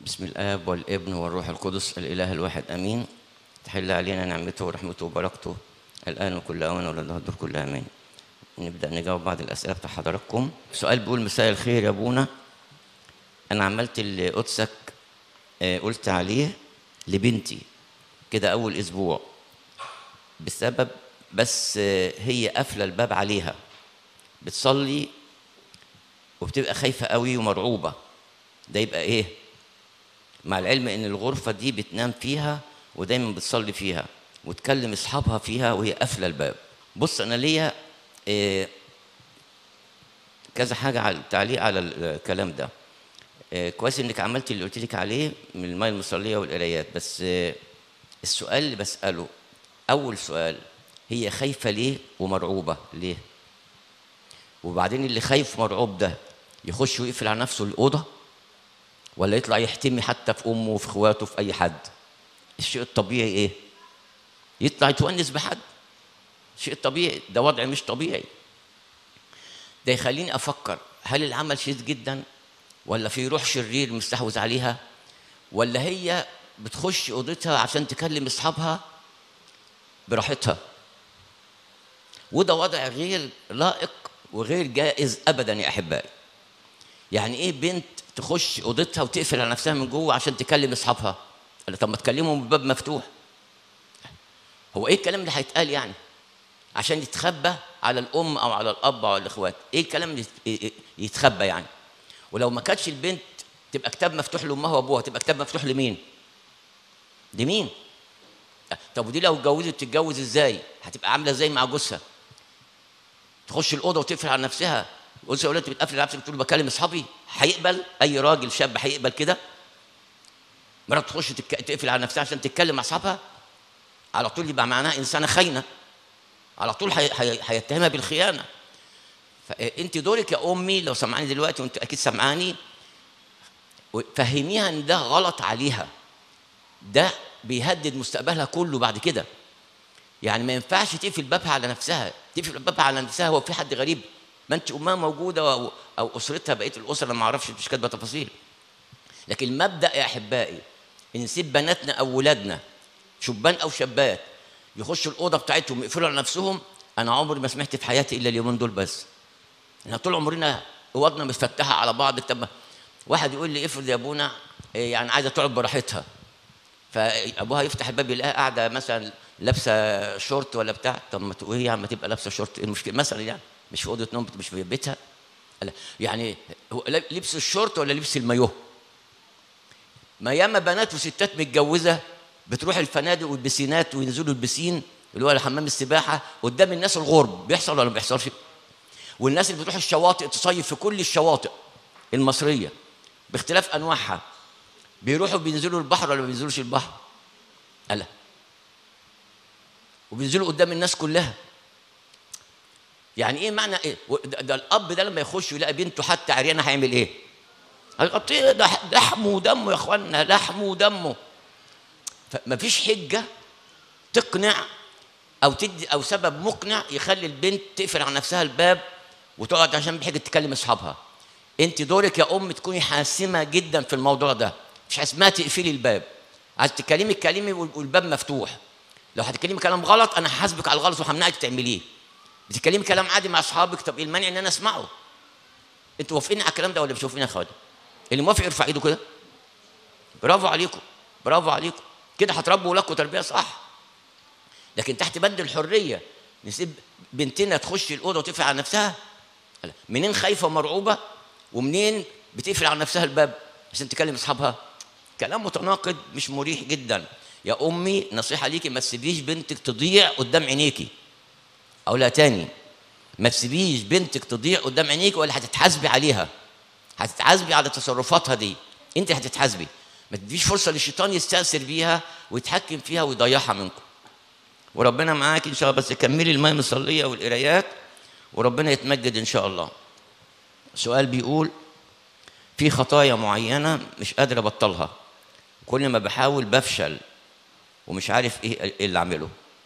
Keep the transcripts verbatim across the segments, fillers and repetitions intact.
بسم الآب والابن والروح القدس الإله الواحد أمين. تحل علينا نعمته ورحمته وبركته الآن وكل أوان ولله الدور كل أمين. نبدأ نجاوب بعض الأسئلة بتاع حضراتكم. سؤال بيقول: مساء الخير يا أبونا، أنا عملت اللي قدسك قلت عليه لبنتي كده أول أسبوع بسبب بس هي قافلة الباب عليها، بتصلي وبتبقى خايفة قوي ومرعوبة. ده يبقى إيه؟ مع العلم إن الغرفة دي بتنام فيها ودايما بتصلي فيها وتكلم أصحابها فيها وهي قافلة الباب. بص، أنا ليا إيه كذا حاجة على التعليق على الكلام ده. إيه كويس إنك عملت اللي قلت لك عليه من المية المصلية والقرايات، بس إيه السؤال اللي بسأله أول سؤال: هي خايفة ليه ومرعوبة ليه؟ وبعدين اللي خايف مرعوب ده يخش ويقفل على نفسه الأوضة ولا يطلع يحتمي حتى في أمه وفي إخواته في أي حد؟ الشيء الطبيعي إيه؟ يطلع يتونس بحد. الشيء الطبيعي ده وضع مش طبيعي. ده يخليني أفكر: هل العمل شديد جدا ولا في روح شرير مستحوذ عليها، ولا هي بتخش أوضتها عشان تكلم أصحابها براحتها؟ وده وضع غير لائق وغير جائز أبدا يا أحبائي. يعني إيه بنت تخش أوضتها وتقفل على نفسها من جوه عشان تكلم أصحابها؟ طب ما تكلمهم بالباب مفتوح. هو إيه الكلام اللي هيتقال يعني؟ عشان يتخبى على الأم أو على الأب أو على الإخوات؟ إيه الكلام اللي يتخبى يعني؟ ولو ما كانتش البنت تبقى كتاب مفتوح لأمها وأبوها، تبقى كتاب مفتوح لمين؟ لمين؟ طب ودي لو اتجوزت تتجوز إزاي؟ هتبقى عاملة إزاي مع جوزها؟ تخش الأوضة وتقفل على نفسها. قلت يا ولاد بتقفل على نفسك بتقول بكلم أصحابي؟ هيقبل؟ أي راجل شاب هيقبل كده؟ مرات تخش تقفل على نفسها عشان تتكلم مع أصحابها؟ على طول يبقى معناها إنسانة خاينة، على طول هيتهمها بالخيانة. فأنت دورك يا أمي لو سمعاني دلوقتي، وأنت أكيد سمعاني، فهميها إن ده غلط عليها، ده بيهدد مستقبلها كله بعد كده. يعني ما ينفعش تقفل بابها على نفسها. تقفل بابها على نفسها هو في حد غريب؟ ما أنت أمها موجودة أو, أو أسرتها، بقية الأسرة أنا ما أعرفش، مش كاتبة تفاصيل. لكن المبدأ يا أحبائي إن نسيب بناتنا أو ولادنا شبان أو شابات يخشوا الأوضة بتاعتهم يقفلوا على نفسهم. أنا عمري ما سمعت في حياتي إلا اليومين دول بس. احنا طول عمرنا اوضنا متفتحه على بعض. طب واحد يقول لي: افرض يا ابونا يعني عايزه تقعد براحتها، فابوها يفتح الباب يلاقيها قاعده مثلا لابسه شورت ولا بتاع. طب ما تقول هي عم تبقى لابسه شورت، ايه المشكله مثلا؟ يعني مش في اوضه نوم، مش في بيتها. يعني لبس الشورت ولا لبس المايوه؟ ما ياما بنات وستات متجوزه بتروح الفنادق والبسينات وينزلوا البسين اللي هو حمام السباحه قدام الناس الغرب. بيحصل ولا ما بيحصلش؟ والناس اللي بتروح الشواطئ تصيف في كل الشواطئ المصريه باختلاف انواعها، بيروحوا بينزلوا البحر ولا ما بينزلوش البحر؟ ألا وبينزلوا قدام الناس كلها. يعني ايه معنى ايه؟ ده, ده الاب ده لما يخش يلاقي بنته حتى عريانه هيعمل ايه؟ هيغطيه. ده لحمه ودمه يا اخوانا، لحمه ودمه. فما فيش حجه تقنع او تدي او سبب مقنع يخلي البنت تقفل على نفسها الباب وتقعد عشان بحاجه تكلم اصحابها. انت دورك يا ام تكوني حاسمه جدا في الموضوع ده. مش اسمها تقفلي الباب. عايز تتكلمي اتكلمي والباب مفتوح. لو هتتكلمي كلام غلط انا هحاسبك على الغلط وهمنعك تعمليه. بتتكلمي كلام عادي مع اصحابك، طب ايه المانع ان انا اسمعه؟ انتوا موافقين على الكلام ده ولا مش موافقين يا اخواتي؟ اللي موافق يرفع ايده كده. برافو عليكم، برافو عليكم. كده هتربوا ولادكم تربيه صح. لكن تحت بند الحريه نسيب بنتنا تخش الاوضه وتقفل على نفسها؟ منين خايفه ومرعوبه ومنين بتقفل على نفسها الباب عشان تكلم اصحابها؟ كلام متناقض مش مريح جدا. يا امي نصيحه ليكي: ما تسيبيش بنتك تضيع قدام عينيكي. او لا تاني، ما تسيبيش بنتك تضيع قدام عينيكي ولا هتتحاسبي عليها. هتتحاسبي على تصرفاتها دي، انت هتتحاسبي. ما تديش فرصه للشيطان يستأثر بيها ويتحكم فيها ويضيعها منكم. وربنا معاك ان شاء الله. بس كملي المية المصلية والقرايات وربنا يتمجد ان شاء الله. سؤال بيقول: في خطايا معينة مش قادر ابطلها، كل ما بحاول بفشل ومش عارف ايه اللي اعمله،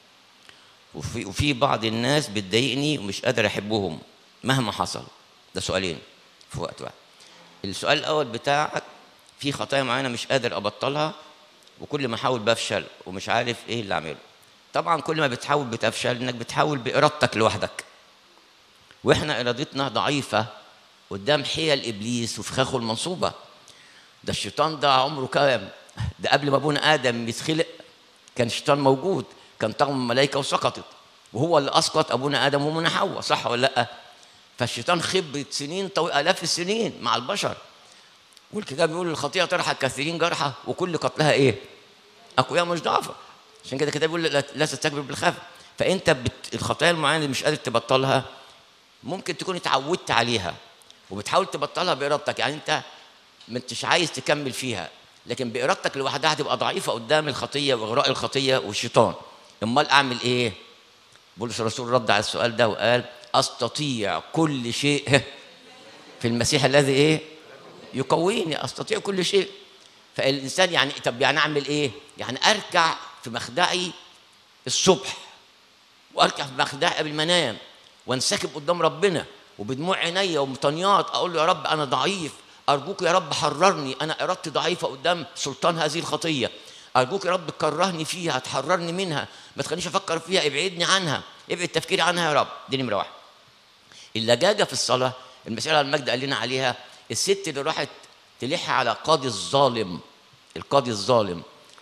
وفي, وفي بعض الناس بتضايقني ومش قادر احبهم مهما حصل. ده سؤالين في وقت واحد. السؤال الاول بتاعك في خطايا معينه مش قادر ابطلها، وكل ما احاول بفشل ومش عارف ايه اللي اعمله. طبعا كل ما بتحاول بتفشل، انك بتحاول بارادتك لوحدك، واحنا ارادتنا ضعيفه قدام حيل ابليس وفخاخه المنصوبه. ده الشيطان ده عمره كام؟ ده قبل ما ابونا ادم يتخلق كان الشيطان موجود، كان طغم الملائكه وسقطت، وهو اللي اسقط ابونا ادم وامنا حواء، صح ولا لا؟ فالشيطان خبرة سنين طويلة، آلاف السنين مع البشر، والكتاب بيقول الخطيئة ترحى كثيرين جرحى وكل قتلها إيه؟ أقوياء مش ضعفة. عشان كده الكتاب بيقول لا, لا تستكبر بالخفة. فأنت بت... الخطايا المعينة اللي مش قادر تبطلها ممكن تكون اتعودت عليها وبتحاول تبطلها بإرادتك، يعني أنت ما انتش عايز تكمل فيها، لكن بإرادتك لوحدها هتبقى ضعيفة قدام الخطية وإغراء الخطية والشيطان. أمال أعمل إيه؟ بولس الرسول رد على السؤال ده وقال أستطيع كل شيء في المسيح الذي إيه؟ يقويني. أستطيع كل شيء. فالإنسان يعني طب يعني أعمل إيه؟ يعني أركع في مخدعي الصبح، وأركع في مخدعي قبل ما أنام، وانسكب قدام ربنا وبدموع عينيا ومطنيات أقول له يا رب أنا ضعيف، أرجوك يا رب حررني، أنا إرادتي ضعيفة قدام سلطان هذه الخطية، أرجوك يا رب كرهني فيها، تحررني منها، ما تخلينيش أفكر فيها، ابعدني عنها، ابعد تفكيري عنها يا رب. دي نمرة واحد. اللجاجة في الصلاة المسيح على المجد قال لنا عليها، الست اللي راحت تلح على قاضي الظالم، القاضي الظالم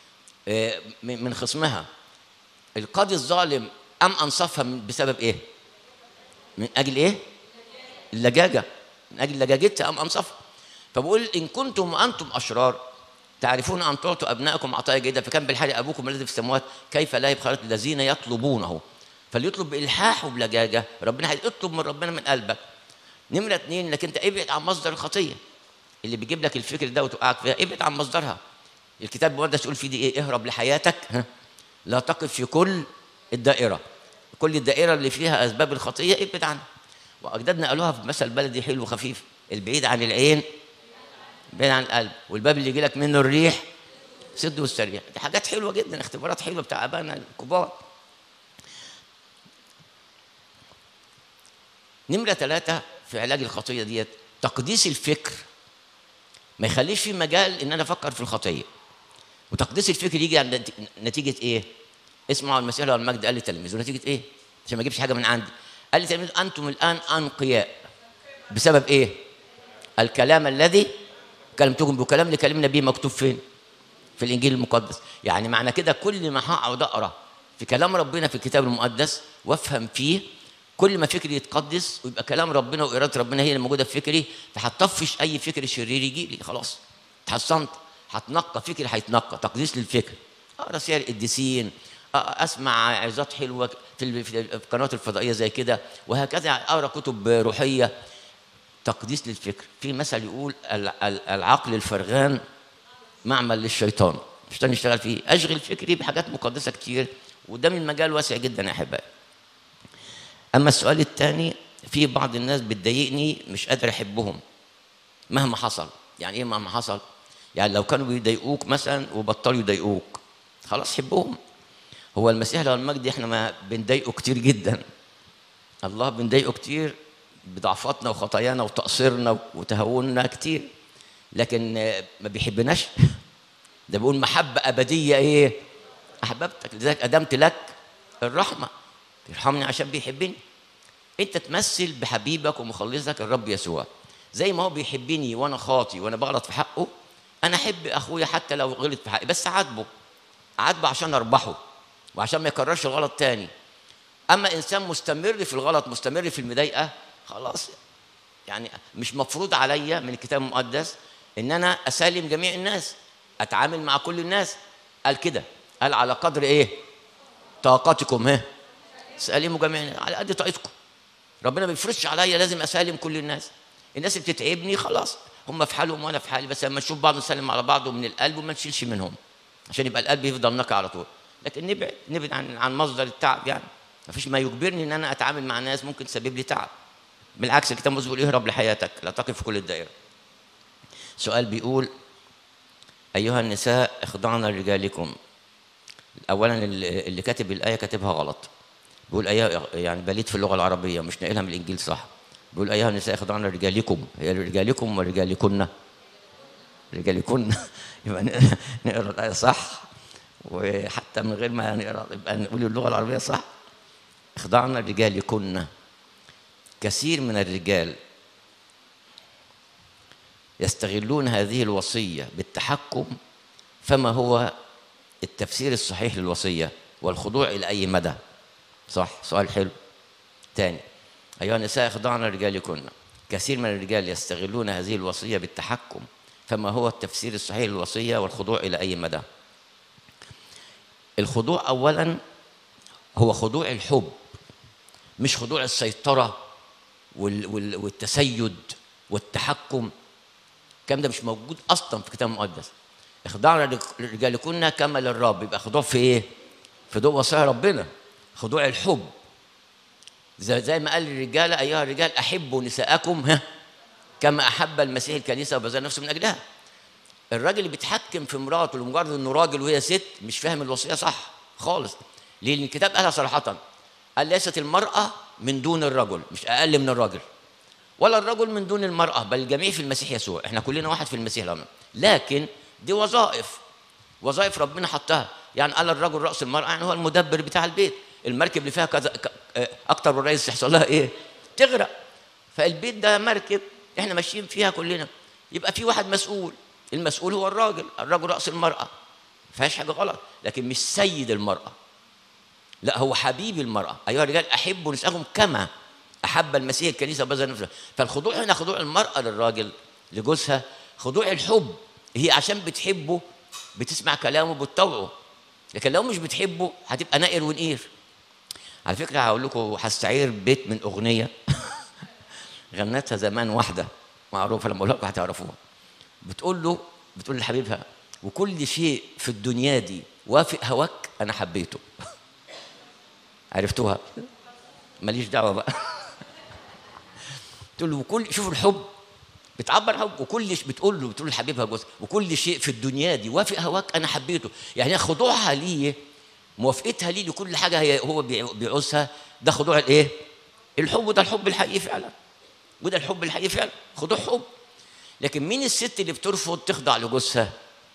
من خصمها، القاضي الظالم أم أنصفها بسبب إيه؟ من أجل إيه؟ اللجاجة، من أجل لجاجتها أم أنصفها. فبقول إن كنتم وأنتم أشرار تعرفون أن تعطوا أبنائكم عطايا جيدة، فكان بالحال أبوكم الذي في السماوات كيف لا يبخل الذين يطلبونه. فليطلب بإلحاح وبلجاجة، ربنا هيطلب من ربنا من قلبك. نمرة اتنين، انك انت ابعد عن مصدر الخطية اللي بيجيب لك الفكر ده وتوقعك فيها، ابعد عن مصدرها. الكتاب المقدس يقول في دي ايه؟ اهرب لحياتك، لا تقف في كل الدائرة، كل الدائرة اللي فيها أسباب الخطية ابعد عنها. وأجدادنا قالوها في مثل بلدي حلو خفيف، البعيد عن العين بعيد عن القلب، والباب اللي يجي لك منه الريح سد والسريع. دي حاجات حلوة جدا، اختبارات حلوة بتاع أبانا الكبار. نمرة ثلاثة في علاج الخطية ديت تقديس الفكر، ما يخليش في مجال إن أنا أفكر في الخطية. وتقديس الفكر يجي عند نتيجة إيه؟ اسمعوا المسيح له المجد قال لتلاميذه نتيجة إيه؟ عشان ما أجيبش حاجة من عندي. قال لتلاميذه أنتم الآن أنقياء بسبب إيه؟ الكلام الذي كلمتكم بكلام اللي كلمنا به مكتوب فين؟ في الإنجيل المقدس. يعني معنى كده كل ما هقعد أقرأ في كلام ربنا في الكتاب المقدس وأفهم فيه، كل ما فكري يتقدس ويبقى كلام ربنا وإرادة ربنا هي اللي موجودة في فكري، فهتطفش أي فكر شرير يجي لي. خلاص اتحصنت، هتنقى فكري، هيتنقى. تقديس للفكر، أقرأ سير القديسين، أسمع عظات حلوة في القنوات الفضائية زي كده، وهكذا أقرأ كتب روحية. تقديس للفكر. في مثل يقول العقل الفرغان معمل للشيطان، الشيطان يشتغل فيه. أشغل فكري بحاجات مقدسة كتير، وده من مجال واسع جدا يا أحبائي. أما السؤال الثاني، في بعض الناس بتضايقني مش قادر أحبهم مهما حصل. يعني إيه مهما حصل؟ يعني لو كانوا بيضايقوك مثلا وبطلوا يضايقوك خلاص حبهم. هو المسيح له المجد إحنا ما بنضايقه كتير جدا، الله بنضايقه كتير بضعفاتنا وخطايانا وتقصيرنا وتهاوننا كتير، لكن ما بيحبناش. ده بيقول محبة أبدية إيه؟ أحببتك لذلك قدمت لك الرحمة، يرحمني عشان بيحبني. انت تمثل بحبيبك ومخلصك الرب يسوع، زي ما هو بيحبني وانا خاطي وانا بغلط في حقه، انا احب اخويا حتى لو غلط في حقي، بس اعاتبه اعاتبه عشان اربحه وعشان ما يكررش الغلط تاني. اما انسان مستمر في الغلط، مستمر في المضايقه، خلاص يعني مش مفروض عليا من الكتاب المقدس ان انا اسالم جميع الناس، اتعامل مع كل الناس. قال كده، قال على قدر ايه؟ طاقتكم ها سالموا جميعا، على قد طاقتكم. ربنا ما بيفرضش عليا لازم اسالم كل الناس. الناس اللي بتتعبني خلاص هم في حالهم وانا في حالي، بس لما نشوف بعض نسلم على بعض ومن القلب وما نشيلش منهم عشان يبقى القلب يفضل نقي على طول. لكن نبعد نبعد عن عن مصدر التعب. يعني ما فيش ما يجبرني ان انا اتعامل مع ناس ممكن تسبب لي تعب. بالعكس الكتاب المقدس بيقول اهرب لحياتك لا تقف في كل الدائره. سؤال بيقول ايها النساء اخضعن لرجالكم. اولا اللي كاتب الايه كاتبها غلط، بيقول ايها يعني بليد في اللغه العربيه مش ناقلها من الانجيل صح. بيقول ايها النساء اخضعن لرجالكم، هي لرجالكم ورجالكن؟ رجالكن يبقى نقرا الايه صح، وحتى من غير ما نقرا يبقى نقول اللغه العربيه صح. اخضعنا لرجالكن. كثير من الرجال يستغلون هذه الوصيه بالتحكم، فما هو التفسير الصحيح للوصيه والخضوع الى اي مدى؟ صح، سؤال حلو. تاني، ايها النساء اخضعنا لرجالكن. كثير من الرجال يستغلون هذه الوصيه بالتحكم، فما هو التفسير الصحيح للوصيه والخضوع الى اي مدى؟ الخضوع اولا هو خضوع الحب، مش خضوع السيطره والتسيد والتحكم. الكلام ده مش موجود اصلا في الكتاب المقدس. اخضعنا لرجالكن كما للرب، يبقى خضوع في ايه؟ في ضوء وصايا ربنا، خضوع الحب. زي, زي ما قال للرجاله ايها الرجال احبوا نساءكم ها كما احب المسيح الكنيسه وبذل نفسه من اجلها. الراجل اللي بيتحكم في مراته لمجرد انه راجل وهي ست مش فاهم الوصيه صح خالص، لان الكتاب قالها صراحه، قال ليست المراه من دون الرجل، مش اقل من الرجل، ولا الرجل من دون المراه، بل الجميع في المسيح يسوع. احنا كلنا واحد في المسيح لما. لكن دي وظائف وظائف ربنا حطها. يعني قال الرجل راس المراه، يعني هو المدبر بتاع البيت. المركب اللي فيها كذا اكتر من رئيس يحصل لها ايه؟ تغرق. فالبيت ده مركب احنا ماشيين فيها كلنا، يبقى في واحد مسؤول. المسؤول هو الراجل، الراجل راس المراه، ما فيهاش حاجه غلط، لكن مش سيد المراه، لا هو حبيب المراه. ايها الرجال احبوا نساءكم كما احب المسيح الكنيسه وبذل نفسه. فالخضوع هنا خضوع المراه للراجل لجوزها، خضوع الحب. هي عشان بتحبه بتسمع كلامه بتطوعه، لكن لو مش بتحبه هتبقى نائر ونقير. على فكره هقول لكم، هستعير بيت من اغنيه غنتها زمان واحده معروفه، لما اقول لكم هتعرفوها. بتقول له بتقول لحبيبها وكل شيء في الدنيا دي وافق هواك انا حبيته. عرفتوها؟ ماليش دعوه بقى. تقول له وكل، شوفوا الحب بتعبر حب، وكل شيء بتقول له بتقول لحبيبها جوزها وكل شيء في الدنيا دي وافق هواك انا حبيته. يعني خضوعها ليه، موافقتها ليه لكل حاجه هي هو بيعوزها، ده خضوع الايه؟ الحب. ده الحب الحقيقي فعلا، وده الحب الحقيقي فعلا، خضوع حب. لكن مين الست اللي بترفض تخضع لجوزها؟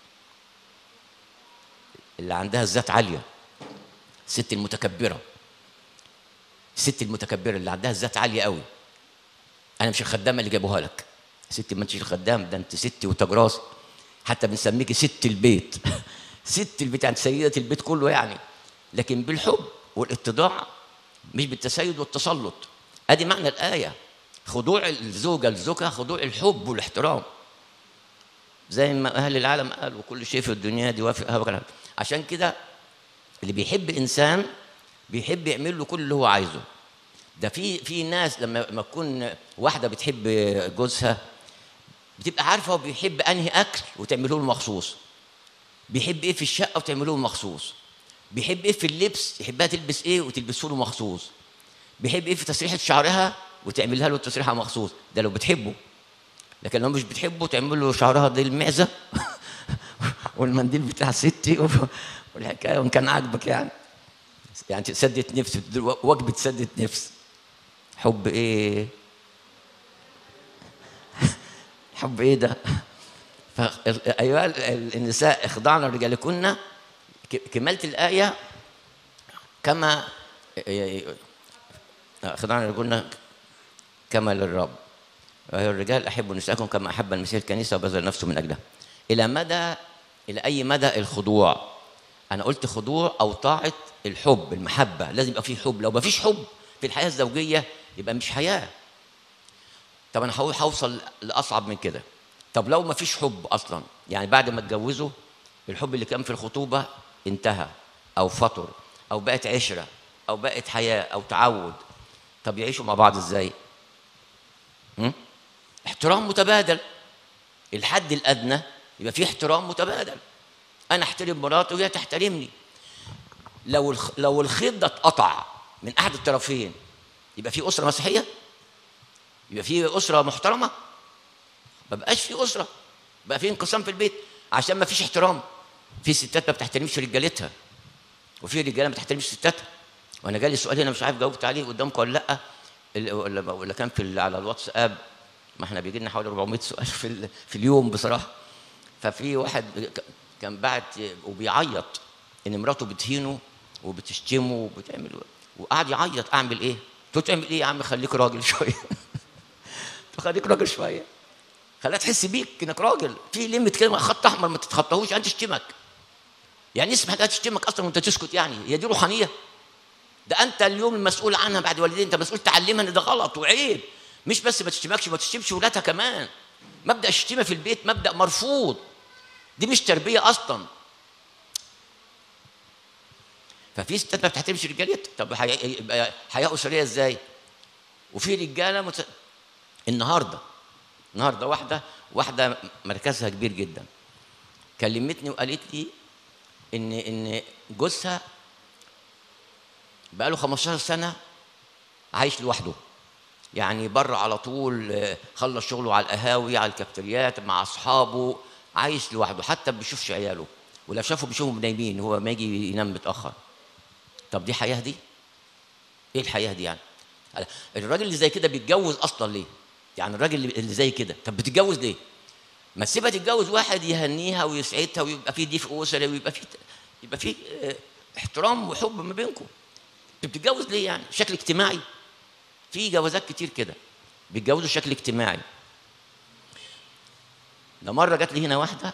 اللي عندها الذات عاليه، الست المتكبره. الست المتكبره اللي عندها الذات عاليه قوي. انا مش الخدامه اللي جابوها لك ستي، ما انتش الخدام، ده انت ستي وتاج راسي، حتى بنسميكي ست البيت. ست البيت يعني سيده البيت كله يعني، لكن بالحب والاتضاع، مش بالتسيد والتسلط. ادي معنى الايه، خضوع الزوجه لزوجها خضوع الحب والاحترام. زي ما اهل العالم قالوا وكل شيء في الدنيا دي وافق هواك. عشان كده اللي بيحب انسان بيحب يعمل له كل اللي هو عايزه. ده في في ناس لما لما تكون واحده بتحب جوزها بتبقى عارفه هو بيحب انهي اكل وتعمله له مخصوص، بيحب ايه في الشقه وتعمله له مخصوص، بيحب ايه في اللبس، يحبها تلبس ايه وتلبسه له مخصوص، بيحب ايه في تسريحه شعرها وتعملها له تسريحه مخصوص. ده لو بتحبه. لكن لو مش بتحبه تعمل له شعرها دي المعزه والمنديل بتاع ستي والحكايه، وان كان عاجبك يعني يعني سدت نفس، وجبه سدت نفس. حب ايه؟ حب ايه ده؟ فايها النساء اخضعنا لرجالكن، كملت الايه كما اخضعنا لرجالكن كما للرب. ايها الرجال احبوا نساءكم كما احب المسيح الكنيسه وبذل نفسه من اجلها. الى مدى، الى اي مدى الخضوع؟ انا قلت خضوع او طاعه الحب، المحبه. لازم يبقى فيه حب. لو ما فيش حب في الحياه الزوجيه يبقى مش حياه. طب انا هوصل لاصعب من كده. طب لو ما فيش حب اصلا، يعني بعد ما اتجوزوا الحب اللي كان في الخطوبه انتهى او فطر او بقت عشره او بقت حياه او تعود، طب يعيشوا مع بعض ازاي؟ هم؟ احترام متبادل. الحد الادنى يبقى فيه احترام متبادل، انا احترم مراتي وهي تحترمني. لو لو الخيط ده اتقطع من احد الطرفين يبقى في اسره مسيحيه؟ يبقى في اسره محترمه؟ ما بقاش في اسره، بقى في انقسام في البيت عشان ما فيش احترام. في ستات ما بتحترمش رجالتها، وفي رجاله ما بتحترمش ستاتها. وانا جالي سؤال هنا مش عارف جاوبت عليه قدامكم ولا لا، ولا كان في على الواتساب، ما احنا بيجي لنا حوالي أربعمائة سؤال في في اليوم بصراحه. ففي واحد كان بعت وبيعيط ان مراته بتهينه وبتشتمه وبتعمل، وقعد يعيط. اعمل ايه؟ قلت له تعمل ايه يا عم؟ خليك راجل شويه. خليك راجل شويه، خليها تحس بيك انك راجل. في ليميت كده، خط احمر ما تتخطاهوش. انت تشتمك يعني اسمح لها تشتمك اصلا وانت تسكت؟ يعني هي دي روحانيه؟ ده انت اليوم المسؤول عنها بعد والدين، انت مسؤول تعلمها ان ده غلط وعيب. مش بس ما تشتمكش، ما تشتمش ولادها كمان. مبدا الشتيمه في البيت مبدا مرفوض، دي مش تربيه اصلا. ففي ستات ما بتحترمش رجالتها، طب يبقى حياه اسريه ازاي؟ وفي رجاله مت... النهارده النهارده واحده واحده مركزها كبير جدا كلمتني وقالت لي ان ان جوزها بقى له خمستاشر سنه عايش لوحده، يعني بره على طول، خلص شغله على القهاوي على الكافتريات مع اصحابه، عايش لوحده، حتى ما بيشوفش عياله، ولو شافوا بيشوفهم نايمين، هو ما يجي ينام متاخر. طب دي حياه دي؟ ايه الحياه دي يعني؟ الراجل اللي زي كده بيتجوز اصلا ليه؟ يعني الراجل اللي زي كده طب بتتجوز ليه؟ ما تسيبها تتجوز واحد يهنيها ويسعدها ويبقى في دفء اسري ويبقى في يبقى في احترام وحب ما بينكم. انت بتتجوز ليه يعني؟ شكل اجتماعي؟ في جوازات كتير كده بيتجوزوا شكل اجتماعي. ده مره جات لي هنا واحده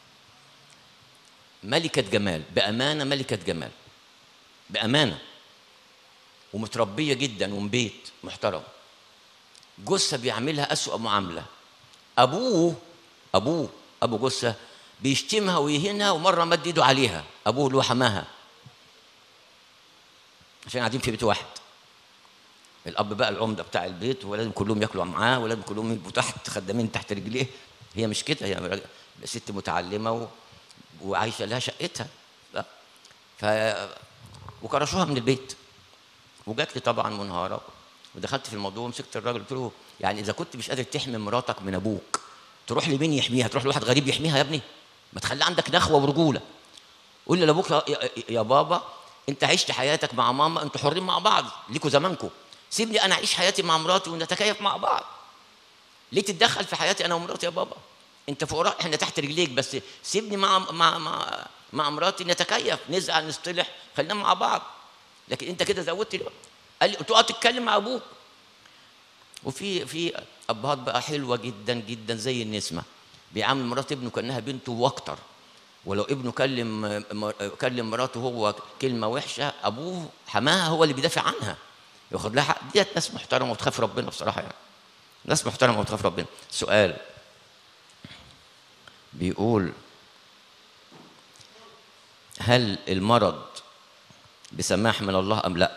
ملكه جمال، بامانه ملكه جمال بامانه، ومتربيه جدا ومن بيت محترم. جوزها بيعملها اسوأ معامله. ابوه ابوه ابو جوزها بيشتمها ويهينها، ومره مد ايده عليها ابوه اللي هو حماها، عشان قاعدين في بيت واحد. الاب بقى العمده بتاع البيت، ولازم كلهم ياكلوا معاه، ولازم كلهم يبقوا تحت خدامين تحت رجليه. هي مش كده، هي ست متعلمه و... وعايشه لها شقتها. لا. ف وكرشوها من البيت، وجات لي طبعا منهاره، ودخلت في الموضوع ومسكت الراجل قلت له يعني اذا كنت مش قادر تحمي مراتك من ابوك، تروح لمين يحميها؟ تروح لواحد غريب يحميها يا ابني؟ ما تخلي عندك نخوه ورجوله. قول لي لابوك يا, يا, يا بابا انت عشت حياتك مع ماما، انتوا حرين مع بعض، ليكوا زمانكم، سيبني انا اعيش حياتي مع مراتي ونتكيف مع بعض. ليه تتدخل في حياتي انا ومراتي يا بابا؟ انت فوق، احنا تحت رجليك، بس سيبني مع مع مع, مع مراتي نتكيف، نزعل نصطلح، خلينا مع بعض. لكن انت كده زودت لي. قال لي تقعد تتكلم مع ابوك. وفي في ابهات بقى حلوه جدا جدا زي النسمه، بيعامل مرات ابنه كانها بنته واكتر، ولو ابنه كلم كلم مراته هو كلمه وحشه، ابوه حماها هو اللي بيدافع عنها، ياخد لها حق. ديت ناس محترمه وتخاف ربنا بصراحه، يعني ناس محترمه وتخاف ربنا. سؤال بيقول هل المرض بسماح من الله ام لا؟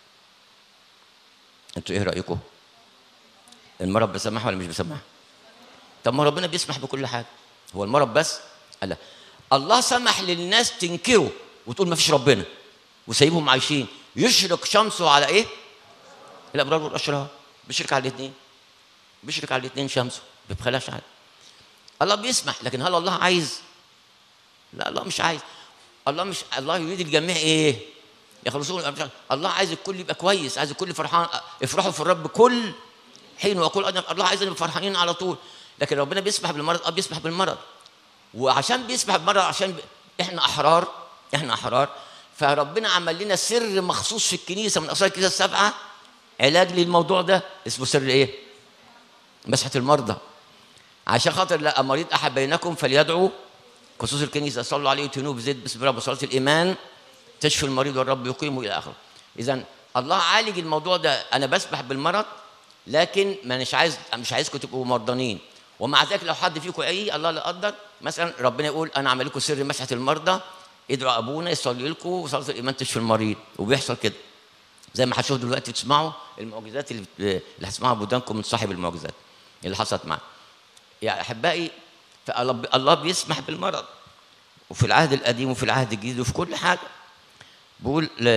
انتوا ايه رايكم؟ المرض بسماح ولا مش بسماح؟ طب ما ربنا بيسمح بكل حاجه، هو المرض بس؟ لا، الله سمح للناس تنكره وتقول ما فيش ربنا وسايبهم عايشين. يشرق شمسه على ايه؟ الابرار والاشرار، بيشرق على الاثنين، بيشرق على الاثنين شمسه، ما بيبخلاش حاجه. الله بيسمح، لكن هل الله عايز؟ لا، الله مش عايز. الله مش الله يريد الجميع ايه؟ يخلصون. الله عايز الكل يبقى كويس، عايز الكل فرحان. افرحوا في الرب كل حين وأقول الله عايز نبقى فرحانين على طول. لكن ربنا بيسمح بالمرض، اه بيسمح بالمرض، وعشان بيسمح بالمرض عشان ب... احنا احرار، احنا احرار. فربنا عمل لنا سر مخصوص في الكنيسه من اسرار الكنيسه السبعه، علاج للموضوع ده، اسمه سر ايه؟ مسحه المرضى. عشان خاطر لا مريض احد بينكم فليدعو خصوص الكنيسه، صلوا عليه وتنوه بزيت باسم الرب وصلاه الايمان تشفي المريض والرب يقيمه الى اخره. اذا الله عالج الموضوع ده. انا بسبح بالمرض، لكن ما مش عايز مش عايزكم تبقوا مرضانين. ومع ذلك لو حد فيكم اي الله لا قدر مثلا ربنا يقول انا عامل لكم سر مسحه المرضى، ادعوا ابونا يصلي لكم وصلاه الايمان تشفي المريض، وبيحصل كده زي ما هتشوفوا دلوقتي تسمعوا المعجزات اللي اللي هتسمعها بودانكم من صاحب المعجزات اللي حصلت معاه. يا احبائي، فالله بيسمح بالمرض، وفي العهد القديم وفي العهد الجديد وفي كل حاجه. بقول ل...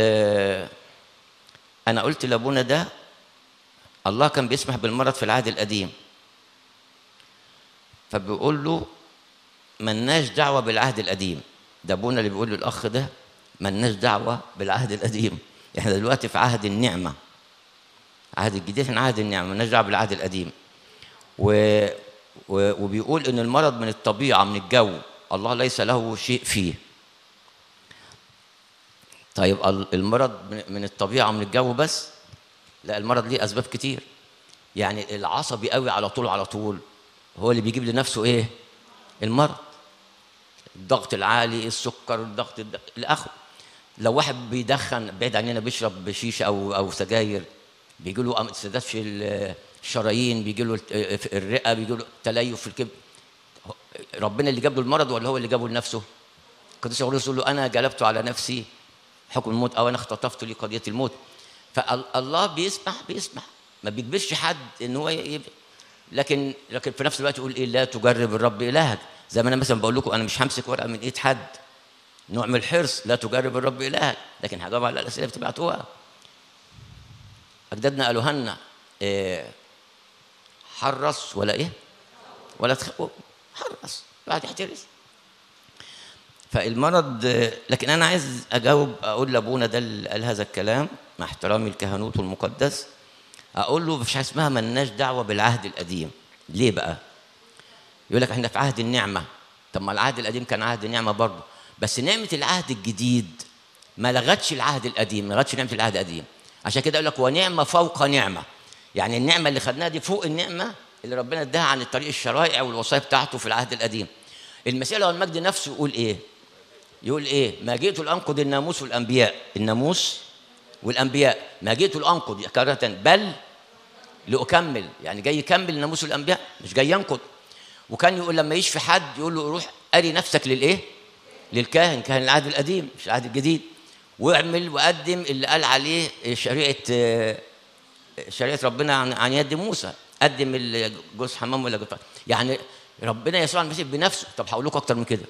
انا قلت لابونا ده الله كان بيسمح بالمرض في العهد القديم، فبيقول له ملناش دعوه بالعهد القديم. ده ابونا اللي بيقول للاخ ده ملناش دعوه بالعهد القديم، احنا دلوقتي في عهد النعمه، عهد الجديد، احنا عهد النعمه، ملناش دعوه بالعهد القديم. و... وبيقول ان المرض من الطبيعه من الجو، الله ليس له شيء فيه. طيب المرض من الطبيعه من الجو بس؟ لا، المرض ليه اسباب كتير. يعني العصبي قوي على طول على طول هو اللي بيجيب لنفسه ايه؟ المرض. الضغط العالي، السكر، الضغط الاخر. لو واحد بيدخن بعيد عننا بيشرب شيشه او او سجاير بيجي له انسداد في الشرايين، بيجي له الرئه، بيجي له تليف في الكبد. ربنا اللي جاب له المرض ولا هو اللي جابه لنفسه؟ القديس يقول له انا جلبت على نفسي حكم الموت او انا اختطفت لي قضيه الموت. فالله بيسمح بيسمح ما بيجبرش حد ان هو يب... لكن لكن في نفس الوقت يقول ايه؟ لا تجرب الرب الهك. زي ما انا مثلا بقول لكم انا مش همسك ورقه من ايد حد، نوع من الحرص، لا تجرب الرب الهك، لكن هجاوب على الاسئله اللي بتبعتوها. اجدادنا قالوا لنا إيه؟ حرص ولا ايه؟ ولا تخ... حرص، الواحد يحترس. فالمرض، لكن انا عايز اجاوب اقول لابونا ده اللي قال هذا الكلام مع احترامي الكهنوت المقدس، اقول له مفيش حاجه اسمها ملناش دعوه بالعهد القديم. ليه بقى؟ يقول لك احنا في عهد النعمه. طب ما العهد القديم كان عهد النعمه برضه، بس نعمه العهد الجديد ما لغتش العهد القديم، ما لغتش نعمه العهد القديم. عشان كده يقول لك ونعمه فوق نعمه. يعني النعمه اللي خدناها دي فوق النعمه اللي ربنا اداها عن طريق الشرائع والوصايا بتاعته في العهد القديم. المسيح له المجد نفسه يقول ايه؟ يقول ايه؟ ما جئت لانقض الناموس والانبياء، الناموس والانبياء ما جئت لانقض كرة بل لاكمل. يعني جاي يكمل الناموس والانبياء، مش جاي ينقض. وكان يقول لما يشفي حد يقول له روح اري نفسك للايه؟ للكاهن، كاهن العهد القديم مش العهد الجديد، واعمل وقدم اللي قال عليه شريعه شريعه ربنا عن يد موسى، قدم جوز حمام ولا جوز. يعني ربنا يسوع المسيح بنفسه. طب هقول لكم اكتر من كده،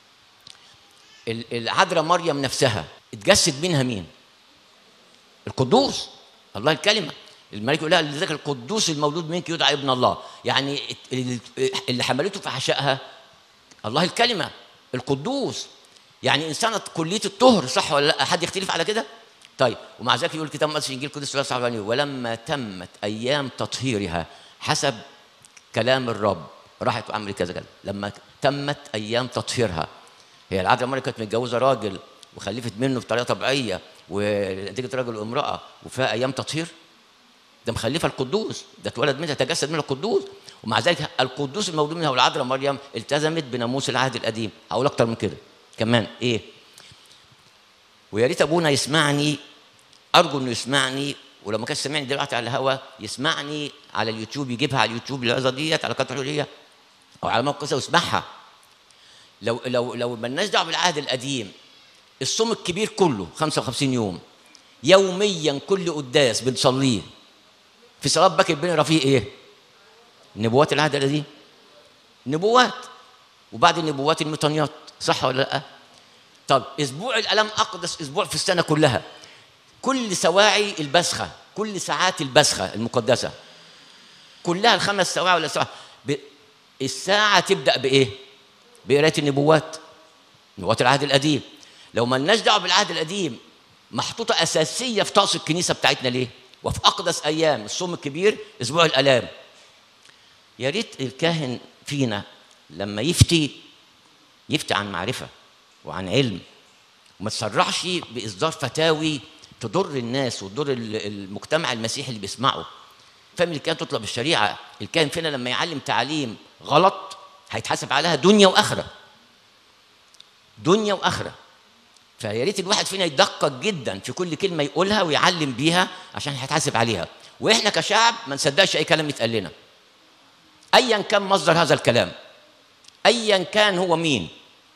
العذراء مريم نفسها اتجسد منها مين؟ القدوس، الله الكلمه. الملك يقول لها لذلك القدوس المولود منك يدعى ابن الله. يعني اللي حملته في حشائها الله الكلمه القدوس. يعني انسانه كليه الطهر، صح ولا لا؟ حد يختلف على كده؟ طيب، ومع ذلك يقول الكتاب المقدس في انجيل القدس صلى الله عليه وسلم ولما تمت ايام تطهيرها حسب كلام الرب راحت وعملت كذا كذا. لما تمت ايام تطهيرها، هي العذراء مريم كانت متجوزه راجل وخلفت منه بطريقه طبيعيه ونتيجه راجل وامراه وفيها ايام تطهير. ده مخلفه القدوس، ده اتولد منها تجسد منها القدوس. ومع ذلك القدوس المولود منها والعذراء مريم التزمت بناموس العهد القديم. هقول اكتر من كده كمان ايه؟ ويا ريت ابونا يسمعني، ارجو انه يسمعني، ولو ما كانش سمعني دلوقتي على الهوا يسمعني على اليوتيوب، يجيبها على اليوتيوب العظه ديت على قناه الحريه او على موقع قصه ويسمعها. لو لو لو مالناش دعوه بالعهد القديم، الصوم الكبير كله خمسة وخمسين يوم يوميا كل قداس بنصليه في صلاه باكر بنقرا فيه ايه؟ نبوات العهد القديم، نبوات، وبعد النبوات الميطانيات، صح ولا لا؟ طب اسبوع الالام اقدس اسبوع في السنه كلها، كل سواعي البسخه، كل ساعات البسخه المقدسه كلها الخمس سواعي ولا ساعه ب... الساعه تبدا بايه؟ بقرايه النبوات، نبوات العهد القديم. لو ما لناش دعوه بالعهد القديم، محطوطه اساسيه في طقس الكنيسه بتاعتنا ليه؟ وفي اقدس ايام الصوم الكبير اسبوع الالام. يا ريت الكاهن فينا لما يفتي يفتي عن معرفه وعن علم، وما تسرعش باصدار فتاوي تضر الناس وتضر المجتمع المسيحي اللي بيسمعه. فاهم؟ الكاهن تطلب الشريعه، الكاهن فينا لما يعلم تعاليم غلط هيتحاسب عليها دنيا واخره، دنيا واخره. فيا ريت الواحد فينا يدقق جدا في كل كلمه يقولها ويعلم بيها عشان هيتحاسب عليها. واحنا كشعب ما نصدقش اي كلام يتقال لنا ايا كان مصدر هذا الكلام، ايا كان هو مين.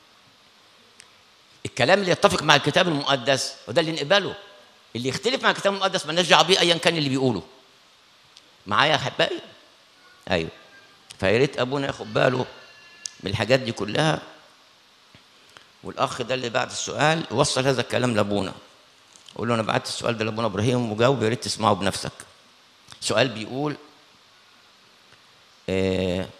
الكلام اللي يتفق مع الكتاب المقدس وده اللي نقبله، اللي يختلف مع الكتاب المقدس ما لناش دعوه بيه ايا كان اللي بيقوله. معايا يا احبائي؟ ايوه. فيا ريت ابونا ياخد باله من الحاجات دي كلها. والاخ ده اللي بعد السؤال وصل هذا الكلام لابونا، قول له انا بعت السؤال ده لابونا ابراهيم وجاوب، يا ريت تسمعه بنفسك. سؤال بيقول آه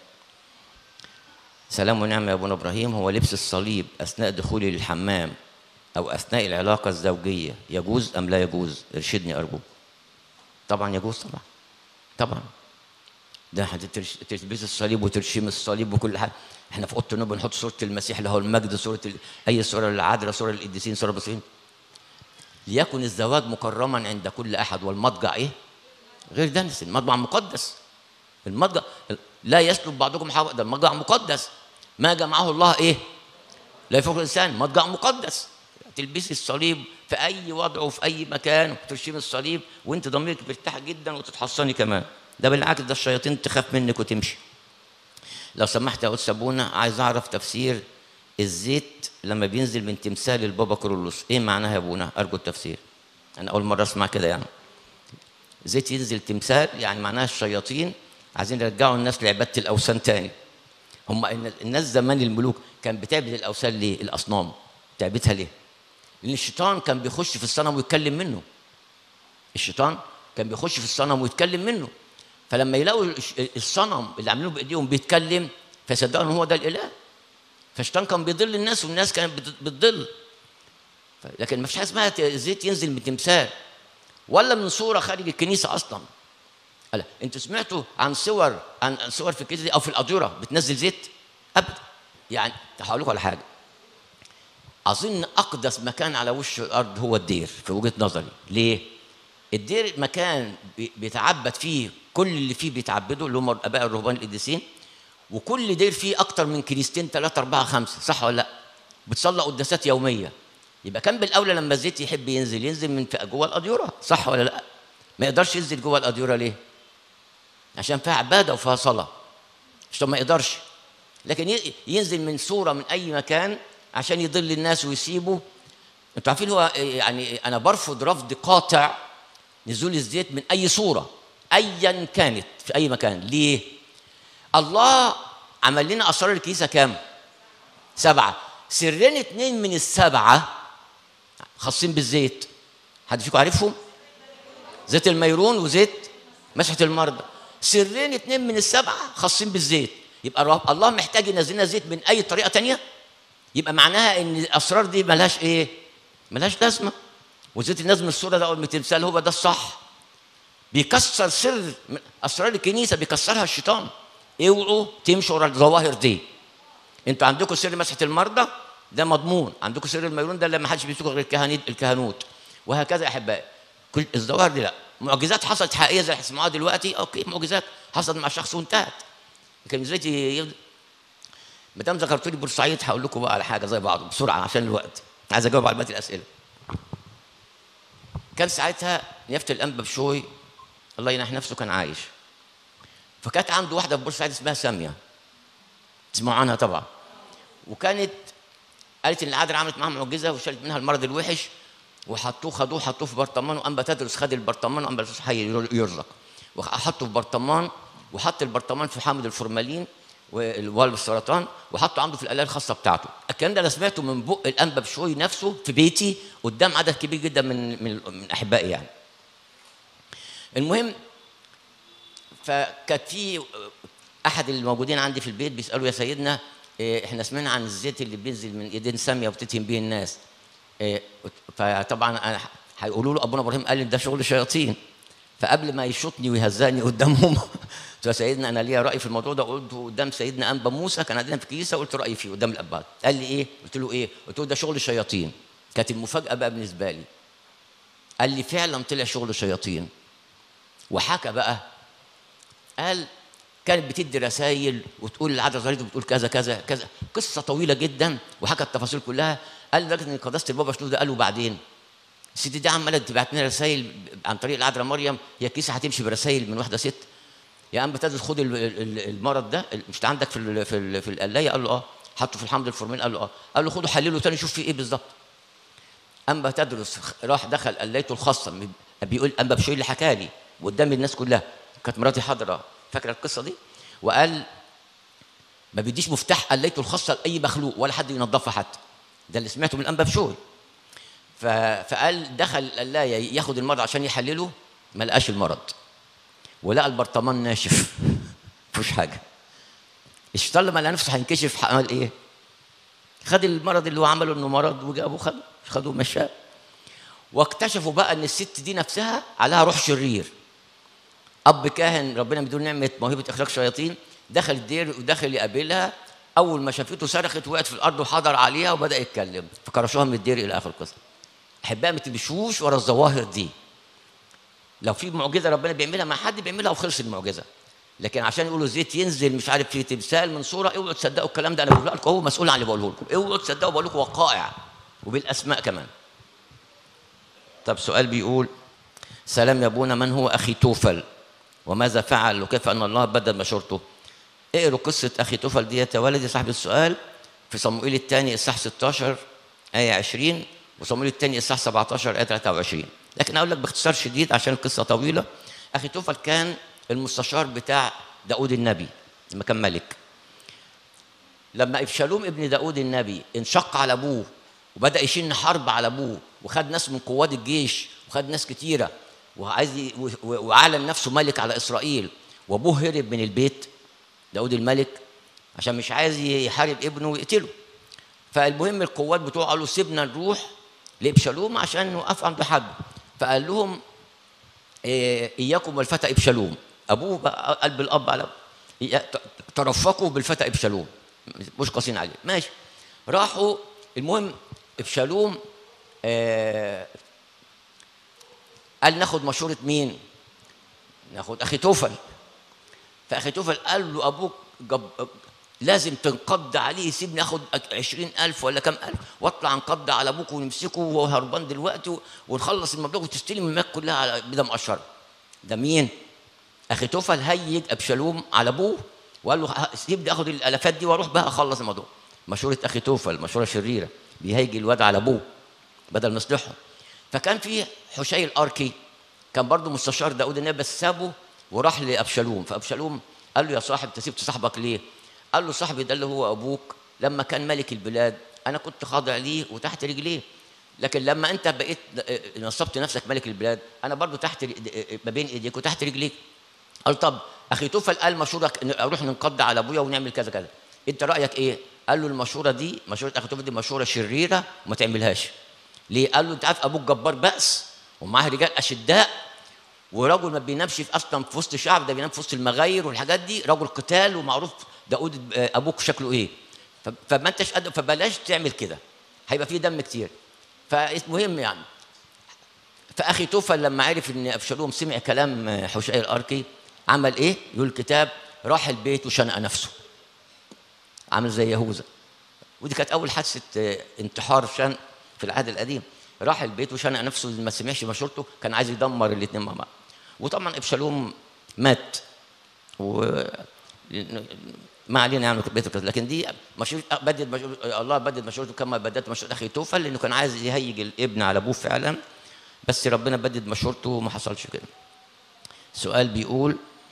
سلام ونعمه يا ابونا ابراهيم، هو لبس الصليب اثناء دخولي للحمام او اثناء العلاقه الزوجيه يجوز ام لا يجوز؟ ارشدني ارجوك. طبعا يجوز، طبعا طبعا ده تلبس الصليب وترشيم الصليب وكل حاجه. احنا في اوضه النوم بنحط صوره المسيح له المجد، صوره ال... اي صوره للعذراء، صوره للقديسين، صوره بسيطه. ليكن الزواج مكرما عند كل احد، والمضجع ايه؟ غير دنس. المضجع مقدس. المضجع لا يسلب بعضكم حاجه، ده المضجع مقدس. ما جمعه الله ايه؟ لا يفرق الانسان. مضجع مقدس. تلبسي الصليب في اي وضع وفي اي مكان وترشمي الصليب وانت ضميرك مرتاح جدا وتتحصني كمان. ده بالعكس، ده الشياطين تخاف منك وتمشي. لو سمحت يا أستاذ سابونا، عايز اعرف تفسير الزيت لما بينزل من تمثال البابا كرولوس، ايه معناها يا ابونا؟ ارجو التفسير، انا اول مره اسمع كده. يعني زيت ينزل تمثال يعني معناها الشياطين عايزين يرجعوا الناس لعباده الاوثان تاني. هم الناس زمان الملوك كان بتعبد الاوثان ليه؟ الاصنام تعبتها ليه؟ لان الشيطان كان بيخش في الصنم ويتكلم منه. الشيطان كان بيخش في الصنم ويتكلم منه، فلما يلاقوا الصنم اللي عاملينه بايديهم بيتكلم فيصدقوا ان هو ده الاله. فالشيطان كان بيضل الناس والناس كانت بتضل. لكن ما فيش حاجه اسمها زيت ينزل من تمثال ولا من صوره خارج الكنيسه اصلا. لا، انتوا سمعتوا عن صور عن صور في الكنيسه او في الاديره بتنزل زيت؟ ابدا. يعني هقول لكم على حاجه، اظن اقدس مكان على وش الارض هو الدير في وجهه نظري. ليه؟ الدير مكان بيتعبد فيه كل اللي فيه بيتعبدوا، اللي هم الاباء الرهبان القديسين، وكل دير فيه اكتر من كنيستين ثلاثه اربعه خمسه، صح ولا لا؟ بتصلى قداسات يوميه. يبقى كان بالاولى لما الزيت يحب ينزل ينزل من جوه الاديره، صح ولا لا؟ ما يقدرش ينزل جوه الاديره ليه؟ عشان فيها عباده وفيها صلاه، عشان ما يقدرش. لكن ينزل من صوره من اي مكان عشان يضل الناس ويسيبه. انتوا عارفين هو يعني انا برفض رفض قاطع نزول الزيت من اي صوره ايا كانت في اي مكان. ليه؟ الله عمل لنا اسرار الكنيسه كام؟ سبعه. سرين اثنين من السبعه خاصين بالزيت. حد فيكم عارفهم؟ زيت الميرون وزيت مسحه المرضى. سرين اثنين من السبعه خاصين بالزيت. يبقى الله محتاج ينزل لنا زيت من اي طريقه ثانيه؟ يبقى معناها ان الاسرار دي ملهاش ايه؟ ملهاش لازمه. وزيت الناس من الصوره ده او من التمثال هو ده الصح. بيكسر سر من اسرار الكنيسه، بيكسرها الشيطان. اوعوا تمشوا ورا الظواهر دي. انتوا عندكم سر مسحه المرضى ده مضمون، عندكم سر الميرون ده اللي ما حدش بيسوقه غير الكهنوت الكهنوت وهكذا يا احبائي. كل الظواهر دي لا. معجزات حصلت حقيقيه زي اللي هتسمعوها دلوقتي، اوكي، معجزات حصلت مع شخص وانتهت. لكن ازاي ما دام ذكرتوا لي بورسعيد هقول لكم بقى على حاجه زي بعض بسرعه عشان الوقت، عايز اجاوب على بقيه الاسئله. كان ساعتها نيافه الانبا بشوي الله ينح نفسه كان عايش، فكانت عنده واحده في بورسعيد اسمها ساميه، تسمعوا عنها طبعا. وكانت قالت ان العذراء عملت معاها معجزه وشالت منها المرض الوحش، وحطوه خدوه حطوه في برطمان، وانبا تدرس خد البرطمان، وانبا تدرس حي يرزق، وحطه في برطمان، وحط البرطمان في حامض الفورمالين والوالب السرطان، وحطه عنده في الآلة الخاصه بتاعته. الكلام ده انا سمعته من بق الانبا بشوي نفسه في بيتي قدام عدد كبير جدا من من, من احبائي يعني. المهم، فكانت في احد الموجودين عندي في البيت بيسالوا يا سيدنا احنا سمعنا عن الزيت اللي بينزل من ايدين ساميه وبتتهم بيه الناس، فطبعا انا هيقولوا له ابونا ابراهيم قال لي ده شغل شياطين. فقبل ما يشوطني ويهزقني قدامهم قلت يا سيدنا انا ليا راي في الموضوع ده، قلته قدام سيدنا انبا موسى كان عندنا في الكنيسه، قلت رايي فيه قدام الاباء. قال لي ايه؟ قلت له ايه؟ قلت له ده شغل شياطين. كانت المفاجاه بقى بالنسبه لي، قال لي فعلا طلع شغل شياطين. وحكى بقى، قال كانت بتدي رسائل وتقول العذراء ظهرت وبتقول كذا كذا كذا، قصه طويله جدا وحكى التفاصيل كلها. قال لدرجه ان قداسه البابا شنودة ده قال له بعدين الست دي عماله تبعت لنا رسائل عن طريق العذراء مريم، هي الكيسه هتمشي برسائل من واحده ست؟ يا عم بتدرس خد المرض ده مش عندك في ال في ال في القلايه؟ قال له اه. حطه في الحمض الفورمين؟ قال له اه. قال له خده حلله تاني شوف فيه ايه بالظبط. انبا تدرس راح دخل قلايته الخاصه، بيقول انبا بشوي اللي حكى لي قدام الناس كلها، كانت مراتي حاضره، فاكره القصه دي؟ وقال ما بيديش مفتاح قلايته الخاصه لاي مخلوق ولا حد ينظفها حتى. ده اللي سمعته من انبا بشوي. فقال دخل القلايه ياخد المرض عشان يحلله، ما لقاش المرض، ولقى البرطمان ناشف مفيش حاجه. الشيطان لما لقى نفسه هينكشف عمل ايه؟ خد المرض اللي هو عمله انه مرض وجابه خده خده ومشاه. واكتشفوا بقى ان الست دي نفسها عليها روح شرير. اب كاهن ربنا مديله نعمه موهبه اخراج شياطين، دخل الدير ودخل يقابلها، اول ما شافته صرخت وقعت في الارض وحضر عليها وبدا يتكلم، فكرشوها من الدير الى اخر القصه. احبائي ما تمشوش ورا الظواهر دي. لو في معجزه ربنا بيعملها مع حد بيعملها وخلص المعجزه، لكن عشان يقولوا زيت ينزل مش عارف في تمثال من صوره، اوعوا تصدقوا الكلام ده. انا بقول لكم هو مسؤول عن اللي بقوله لكم، اوعوا تصدقوا، بقول لكم وقائع وبالاسماء كمان. طب سؤال بيقول: سلام يا ابونا، من هو اخي توفل وماذا فعل وكيف ان الله بدل مشورته؟ اقروا قصه اخي توفل دي يا ولدي صاحب السؤال في صموئيل الثاني اصحاح ستاشر ايه عشرين، وصموئيل الثاني اصحاح سبعتاشر ايه تلاتة وعشرين. لكن اقول لك باختصار شديد عشان القصه طويله. اخي توفل كان المستشار بتاع داود النبي لما كان ملك. لما ابشالوم ابن داود النبي انشق على ابوه وبدا يشن حرب على ابوه، وخد ناس من قواد الجيش وخد ناس كتيره وعايز ي... وعلن نفسه ملك على اسرائيل، وابوه هرب من البيت داود الملك عشان مش عايز يحارب ابنه ويقتله. فالمهم القوات بتوعه قالوا سيبنا نروح لابشالوم عشان نوقف عند حد. فقال لهم اياكم والفتى ابشالوم. ابوه بقى قلب الاب على ترفقوا بالفتى ابشالوم، مش قاسين عليه. ماشي، راحوا. المهم ابشالوم آه قال ناخد مشوره مين؟ ناخد اخي توفل. فاخي توفل قال له ابوك جب... لازم تنقض عليه، سيبني اخد عشرين ألف ولا كم ألف واطلع انقض على ابوك ونمسكه وهو هربان دلوقتي ونخلص المبلغ وتستلم المال كلها على بدم مقشره. ده مين؟ اخي توفل هيج ابشالوم على ابوه وقال له سيبني اخد الالافات دي واروح بقى اخلص الموضوع. مشوره اخي توفل مشوره شريره، بيهيج الواد على ابوه بدل ما يصلحه. فكان في حشي الاركي كان برضه مستشار داود النبي، بس سابه وراح لابشالوم. فابشالوم قال له يا صاحب انت سبت صاحبك ليه؟ قال له صاحبي ده اللي هو ابوك لما كان ملك البلاد انا كنت خاضع ليه وتحت رجليه، لكن لما انت بقيت نصبت نفسك ملك البلاد انا برضه تحت ما بين ايديك وتحت رجليك. قال طب اخي توفل قال مشوره اروح ننقض على ابويا ونعمل كذا كذا، انت رايك ايه؟ قال له المشوره دي مشوره اخي توفل دي مشوره شريره وما تعملهاش. ليه؟ قال له انت عارف ابوك جبار بأس ومعاه رجال اشداء، ورجل ما بينامش في اصلا في وسط الشعب، ده بينام في وسط المغاير والحاجات دي، رجل قتال ومعروف داود ابوك شكله ايه. فما انتش قادر، فبلاش تعمل كده هيبقى فيه دم كتير. فالمهم يعني فاخي توفل لما عرف ان ابشالوم سمع كلام حشي الاركي عمل ايه؟ يقول الكتاب راح البيت وشنق نفسه، عامل زي يهوذا. ودي كانت اول حادثه انتحار شن في العهد القديم. راح البيت وشنق نفسه، ما سمعش مشورته، كان عايز يدمر الاثنين مع بعض. وطبعا ابشالوم مات و ما علينا يعني بيت، لكن دي مشورة بدد مشورة الله بدد مشورته كما بدت مشورة اخي توفل، لانه كان عايز يهيج الابن على ابوه فعلا، بس ربنا بدد مشورته وما حصلش كده. سؤال بيقول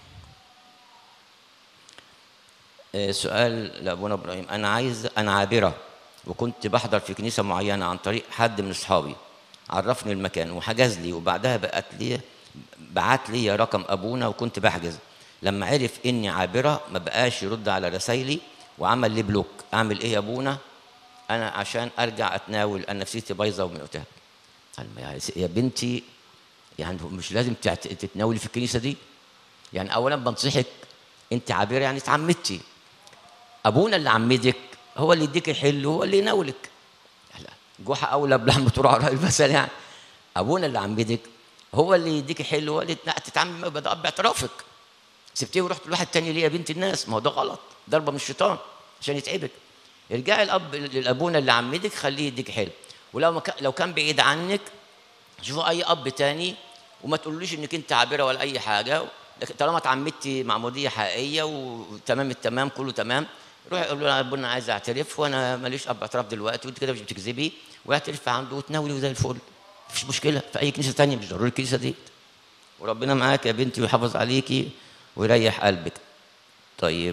سؤال لابونا ابراهيم: انا عايز انا عابره وكنت بحضر في كنيسه معينه عن طريق حد من اصحابي، عرفني المكان وحجز لي، وبعدها بقت لي بعت لي رقم ابونا وكنت بحجز. لما عرف اني عابره ما بقاش يرد على رسايلي وعمل لي بلوك. اعمل ايه يا ابونا انا عشان ارجع اتناول؟ انا نفسيتي بايظه ومقتها. يا بنتي يعني مش لازم تتناولي في الكنيسه دي. يعني اولا بنصحك انت عابره يعني اتعمدتي، ابونا اللي عمدك هو اللي يديك الحل، هو اللي يناولك. لا جحا اولى بلحم ترعى المثل، يعني ابونا اللي عمدك هو اللي يديك الحل، هو اللي تتعمد باعترافك. سبتيه ورحت لواحد تاني ليه يا بنت الناس؟ ما هو ده غلط، ضربه من الشيطان عشان يتعبك. ارجعي الاب لابونا اللي عمدك خليه يديك حل. ولو لو كان بعيد عنك شوفوا اي اب تاني وما تقولوش انك انت عابره ولا اي حاجه، لكن طالما اتعمدتي معموديه حقيقيه وتمام التمام كله تمام، روحي قول له ابونا عايز اعترف وانا ماليش اب اعتراف دلوقتي، وانت كده مش بتكذبي، واعترف عنده وتناولي زي الفل، مفيش مشكله في اي كنيسه ثانيه، مش ضروري الكنيسه دي. وربنا معاك يا بنتي ويحافظ عليكي ويريح قلبك. طيب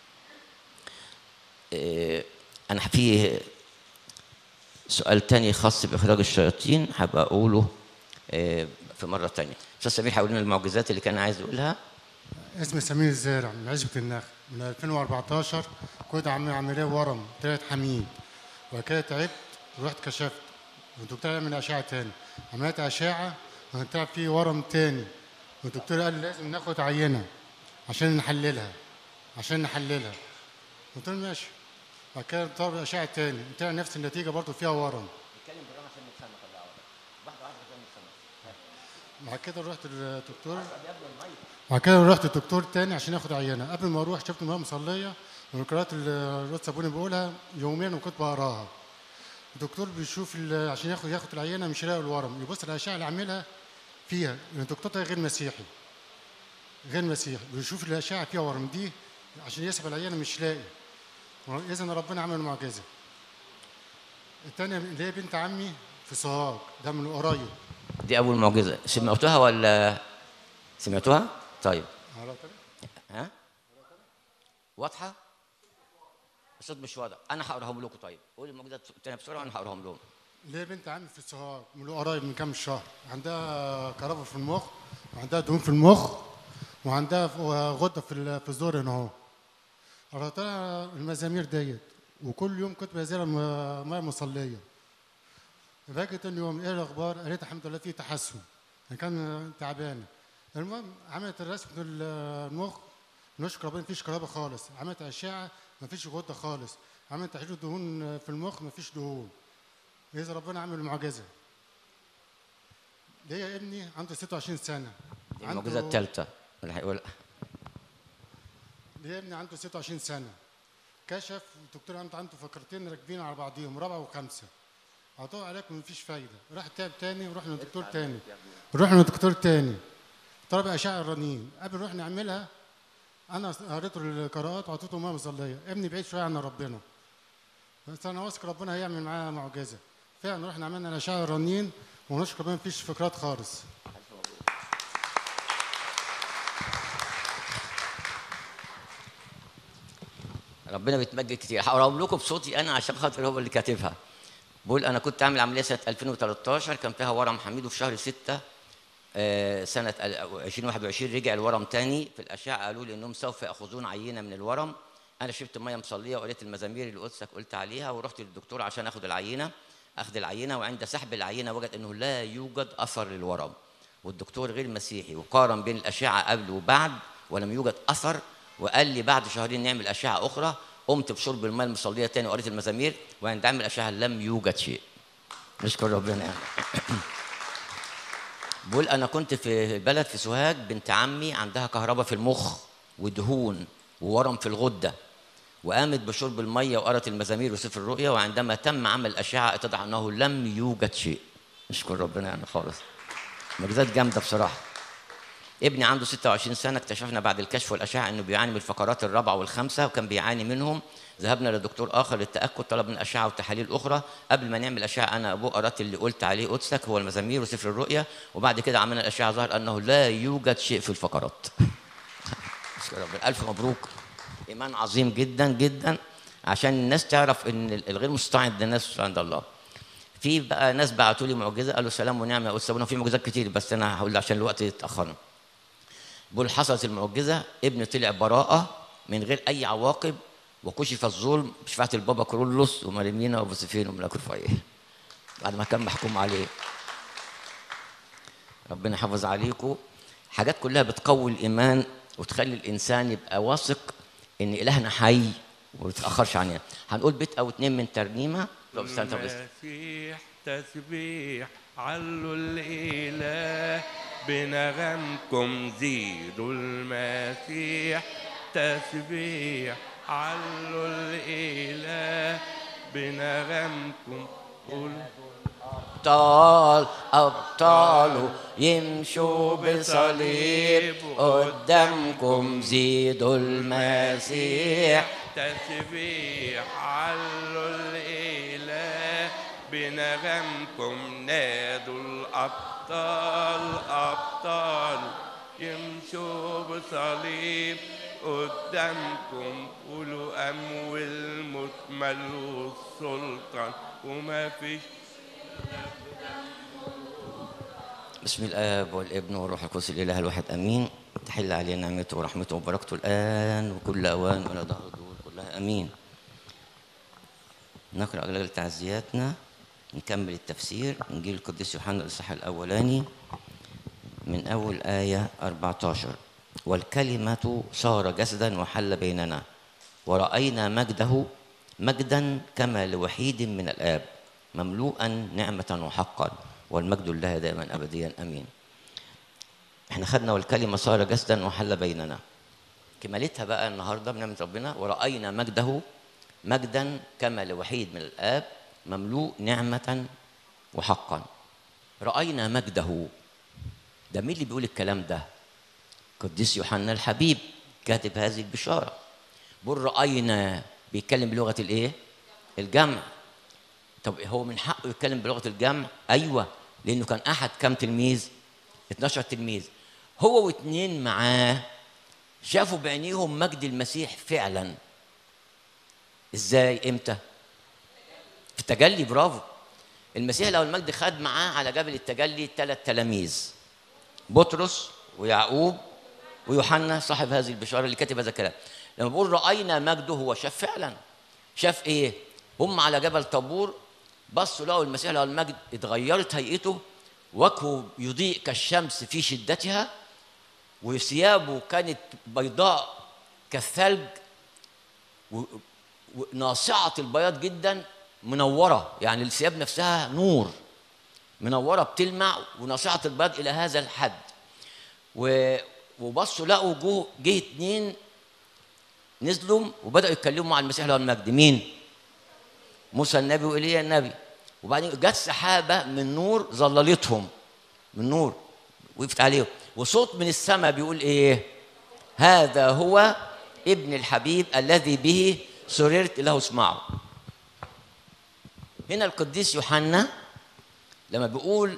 إيه انا في سؤال تاني خاص باخراج الشياطين هبقى اقوله إيه في مره ثانيه. استاذ سمير هيقول لنا المعجزات اللي كان عايز يقولها. اسمي سمير الزارع من عزبة النخل. من ألفين وأربعتاشر كنت عامل عمليه ورم طلعت حميد، وكده تعبت ورحت كشفت والدكتور عمل اشعه تاني، عملت اشعه وطلع فيه ورم تاني والدكتور قال لي لازم ناخد عينه عشان نحللها عشان نحللها قلت له ماشي. بعد كده طلب اشعه تاني طلع نفس النتيجه برضه فيها ورم. نتكلم بالراحه عشان نفهمك الله واحده واحده عشان نفهمك. بعد كده رحت للدكتور بعد كده رحت للدكتور تاني عشان اخد عينه. قبل ما اروح شفت امراه مصليه من القراءات اللي الرد صابوني بيقولها يوميا وكنت بقراها. الدكتور بيشوف عشان ياخد ياخد العينه مش يلاقي الورم، يبص الاشعه اللي عاملها فيها لان الدكتور ده غير مسيحي غير مسيحي بيشوف الاشعه فيها ورم دي عشان يسحب العينه مش لاقي. اذا ربنا عمل معجزه. الثانيه اللي هي بنت عمي في سوهاج ده من قريب. دي اول معجزه سمعتوها ولا سمعتوها؟ طيب ها واضحه؟ الصوت مش واضح. انا هقراهم لكم. طيب قول المعجزه الثانيه بسرعه وانا هقراهم لهم. اللي هي بنت عمي في سوهاج من قريب من كام شهر، عندها كهرباء في المخ وعندها دهون في المخ وعندها غده في في الزور هنا اهو. قرأت لها المزامير ديت وكل يوم كنت بنزلها ميه مصليه. فاجئ تاني يوم ايه الاخبار؟ قالت الحمد لله في تحسن. انا كان تعبانه. المهم عملت الرسم في المخ نشكر ربنا مفيش كهرباء خالص. عملت اشعه مفيش غده خالص. عملت تحليل دهون في المخ مفيش دهون. اذا ربنا عمل المعجزه. ليا ابني عنده ستة وعشرين سنه. المعجزه الثالثه اللي هيقول. ليا ابني عنده ستة وعشرين سنه. كشف الدكتور عنده عنده فقرتين راكبين على بعضيهم رابعه وخمسه. عطوه علاج مفيش فايده. راح تعب تاني ورحنا لدكتور تاني. رحنا لدكتور تاني. طلب اشعه الرنين. قبل نروح نعملها انا قريت له القراءات وعطيته ميه مصليه. ابني بعيد شويه عن ربنا. بس انا واثق ربنا هيعمل معاه معجزه. فعلا رحنا عملنا الاشعه الرنين ونشكر ربنا مفيش فقرات خالص. ربنا بيتمجد كتير. هقراهم لكم بصوتي انا عشان خاطر هو اللي كاتبها. بقول انا كنت عامل عمليه سنه ألفين وثلاثة عشر كان فيها ورم حميد وفي شهر ستة آه سنه ألفين وواحد وعشرين رجع الورم تاني. في الاشعه قالوا لي انهم سوف ياخذون عينه من الورم. انا شربت ميه مصليه وقريت المزامير اللي قدسك قلت عليها ورحت للدكتور عشان اخذ العينه. اخذ العينه وعند سحب العينه وجد انه لا يوجد اثر للورم. والدكتور غير مسيحي وقارن بين الاشعه قبل وبعد ولم يوجد اثر. وقال لي بعد شهرين نعمل اشعه اخرى. قمت بشرب الماء المصليه تاني وقريت المزامير وعند عمل الاشعه لم يوجد شيء. نشكر ربنا يعني. بقول انا كنت في بلد في سوهاج بنت عمي عندها كهرباء في المخ ودهون وورم في الغده وقامت بشرب الميه وقرت المزامير وسفر الرؤيا وعندما تم عمل الاشعه اتضح انه لم يوجد شيء. نشكر ربنا يعني خالص. معجزات جامده بصراحه. ابني عنده ستة وعشرين سنه اكتشفنا بعد الكشف والاشعه انه بيعاني من الفقرات الرابعه والخامسه وكان بيعاني منهم. ذهبنا لدكتور اخر للتاكد طلبنا اشعه وتحاليل اخرى. قبل ما نعمل اشعه انا ابوه قرات اللي قلت عليه قدسك هو المزامير وسفر الرؤيا وبعد كده عملنا الاشعه ظهر انه لا يوجد شيء في الفقرات. الف مبروك. ايمان عظيم جدا جدا عشان الناس تعرف ان الغير مستطاع عند الناس عند الله. في بقى ناس بعتوا لي معجزه قالوا سلام ونعمه يا استاذ. في معجزات كتير بس انا هقول عشان الوقت اتاخرنا. بقول حصلت المعجزه ابني طلع براءه من غير اي عواقب وكشف الظلم بشفاعة البابا كرولوس وماريمينا وبوسيفين وملاك رفاعيه بعد ما كان محكوم عليه. ربنا يحافظ عليكم. حاجات كلها بتقوي الايمان وتخلي الانسان يبقى واثق ان الهنا حي وما بيتاخرش عننا. هنقول بيت او اتنين من ترنيمه. المسيح تسبيح علوا الاله بنغمكم زيدوا المسيح تسبيح علوا الاله بنغمكم قول أبطال أبطال يمشوا بصليب قدامكم زيدوا المسيح تسبيح علوا الاله بنغمكم نادوا الابطال ابطال يمشوا بصليب قدامكم قولوا ام والمكمل والسلطان وما فيش. بسم الآب والابن والروح القدس الإله الواحد آمين. تحل علينا نعمته ورحمته وبركته الآن وكل أوان ولا ظهر الدهور كلها آمين. نقرأ أجلال تعزياتنا. نكمل التفسير إنجيل القديس يوحنا الإصحاح الأولاني من أول آية أربعة عشر. والكلمة صار جسدا وحل بيننا ورأينا مجده مجدا كما لوحيد من الآب مملوءا نعمة وحقا والمجد لله دائما أبديا أمين. احنا خدنا والكلمة صار جسدا وحل بيننا، كمالتها بقى النهاردة بنعمة ربنا ورأينا مجده مجدا كما لوحيد من الآب مملوء نعمة وحقا. رأينا مجده، ده مين اللي بيقول الكلام ده؟ قديس يوحنا الحبيب كاتب هذه البشارة. بقول رأينا، بيتكلم بلغة الايه؟ الجمع. طب هو من حقه يتكلم بلغة الجمع؟ أيوة، لأنه كان أحد كم تلميذ؟ اتناشر تلميذ. هو واثنين معاه شافوا بعينيهم مجد المسيح فعلا. ازاي؟ امتى؟ في التجلي. برافو. المسيح لو المجد خد معاه على جبل التجلي ثلاث تلاميذ، بطرس ويعقوب ويوحنا صاحب هذه البشاره اللي كاتب هذا الكلام. لما بقول راينا مجده، هو شاف فعلا. شاف ايه؟ هم على جبل طابور بصوا لقوا المسيح له المجد اتغيرت هيئته، وجهه يضيء كالشمس في شدتها، وثيابه كانت بيضاء كالثلج وناصعه البياض جدا، منوره، يعني الثياب نفسها نور، منوره بتلمع وناصعه البياض الى هذا الحد. وبصوا لقوا جه جه اتنين نزلوا وبداوا يتكلموا مع المسيح له المجد. مين؟ موسى النبي وإيليا النبي. وبعدين جت سحابه من نور ظللتهم، من نور وقفت عليهم، وصوت من السماء بيقول ايه؟ هذا هو ابن الحبيب الذي به سررت له اسمعوا. هنا القديس يوحنا لما بيقول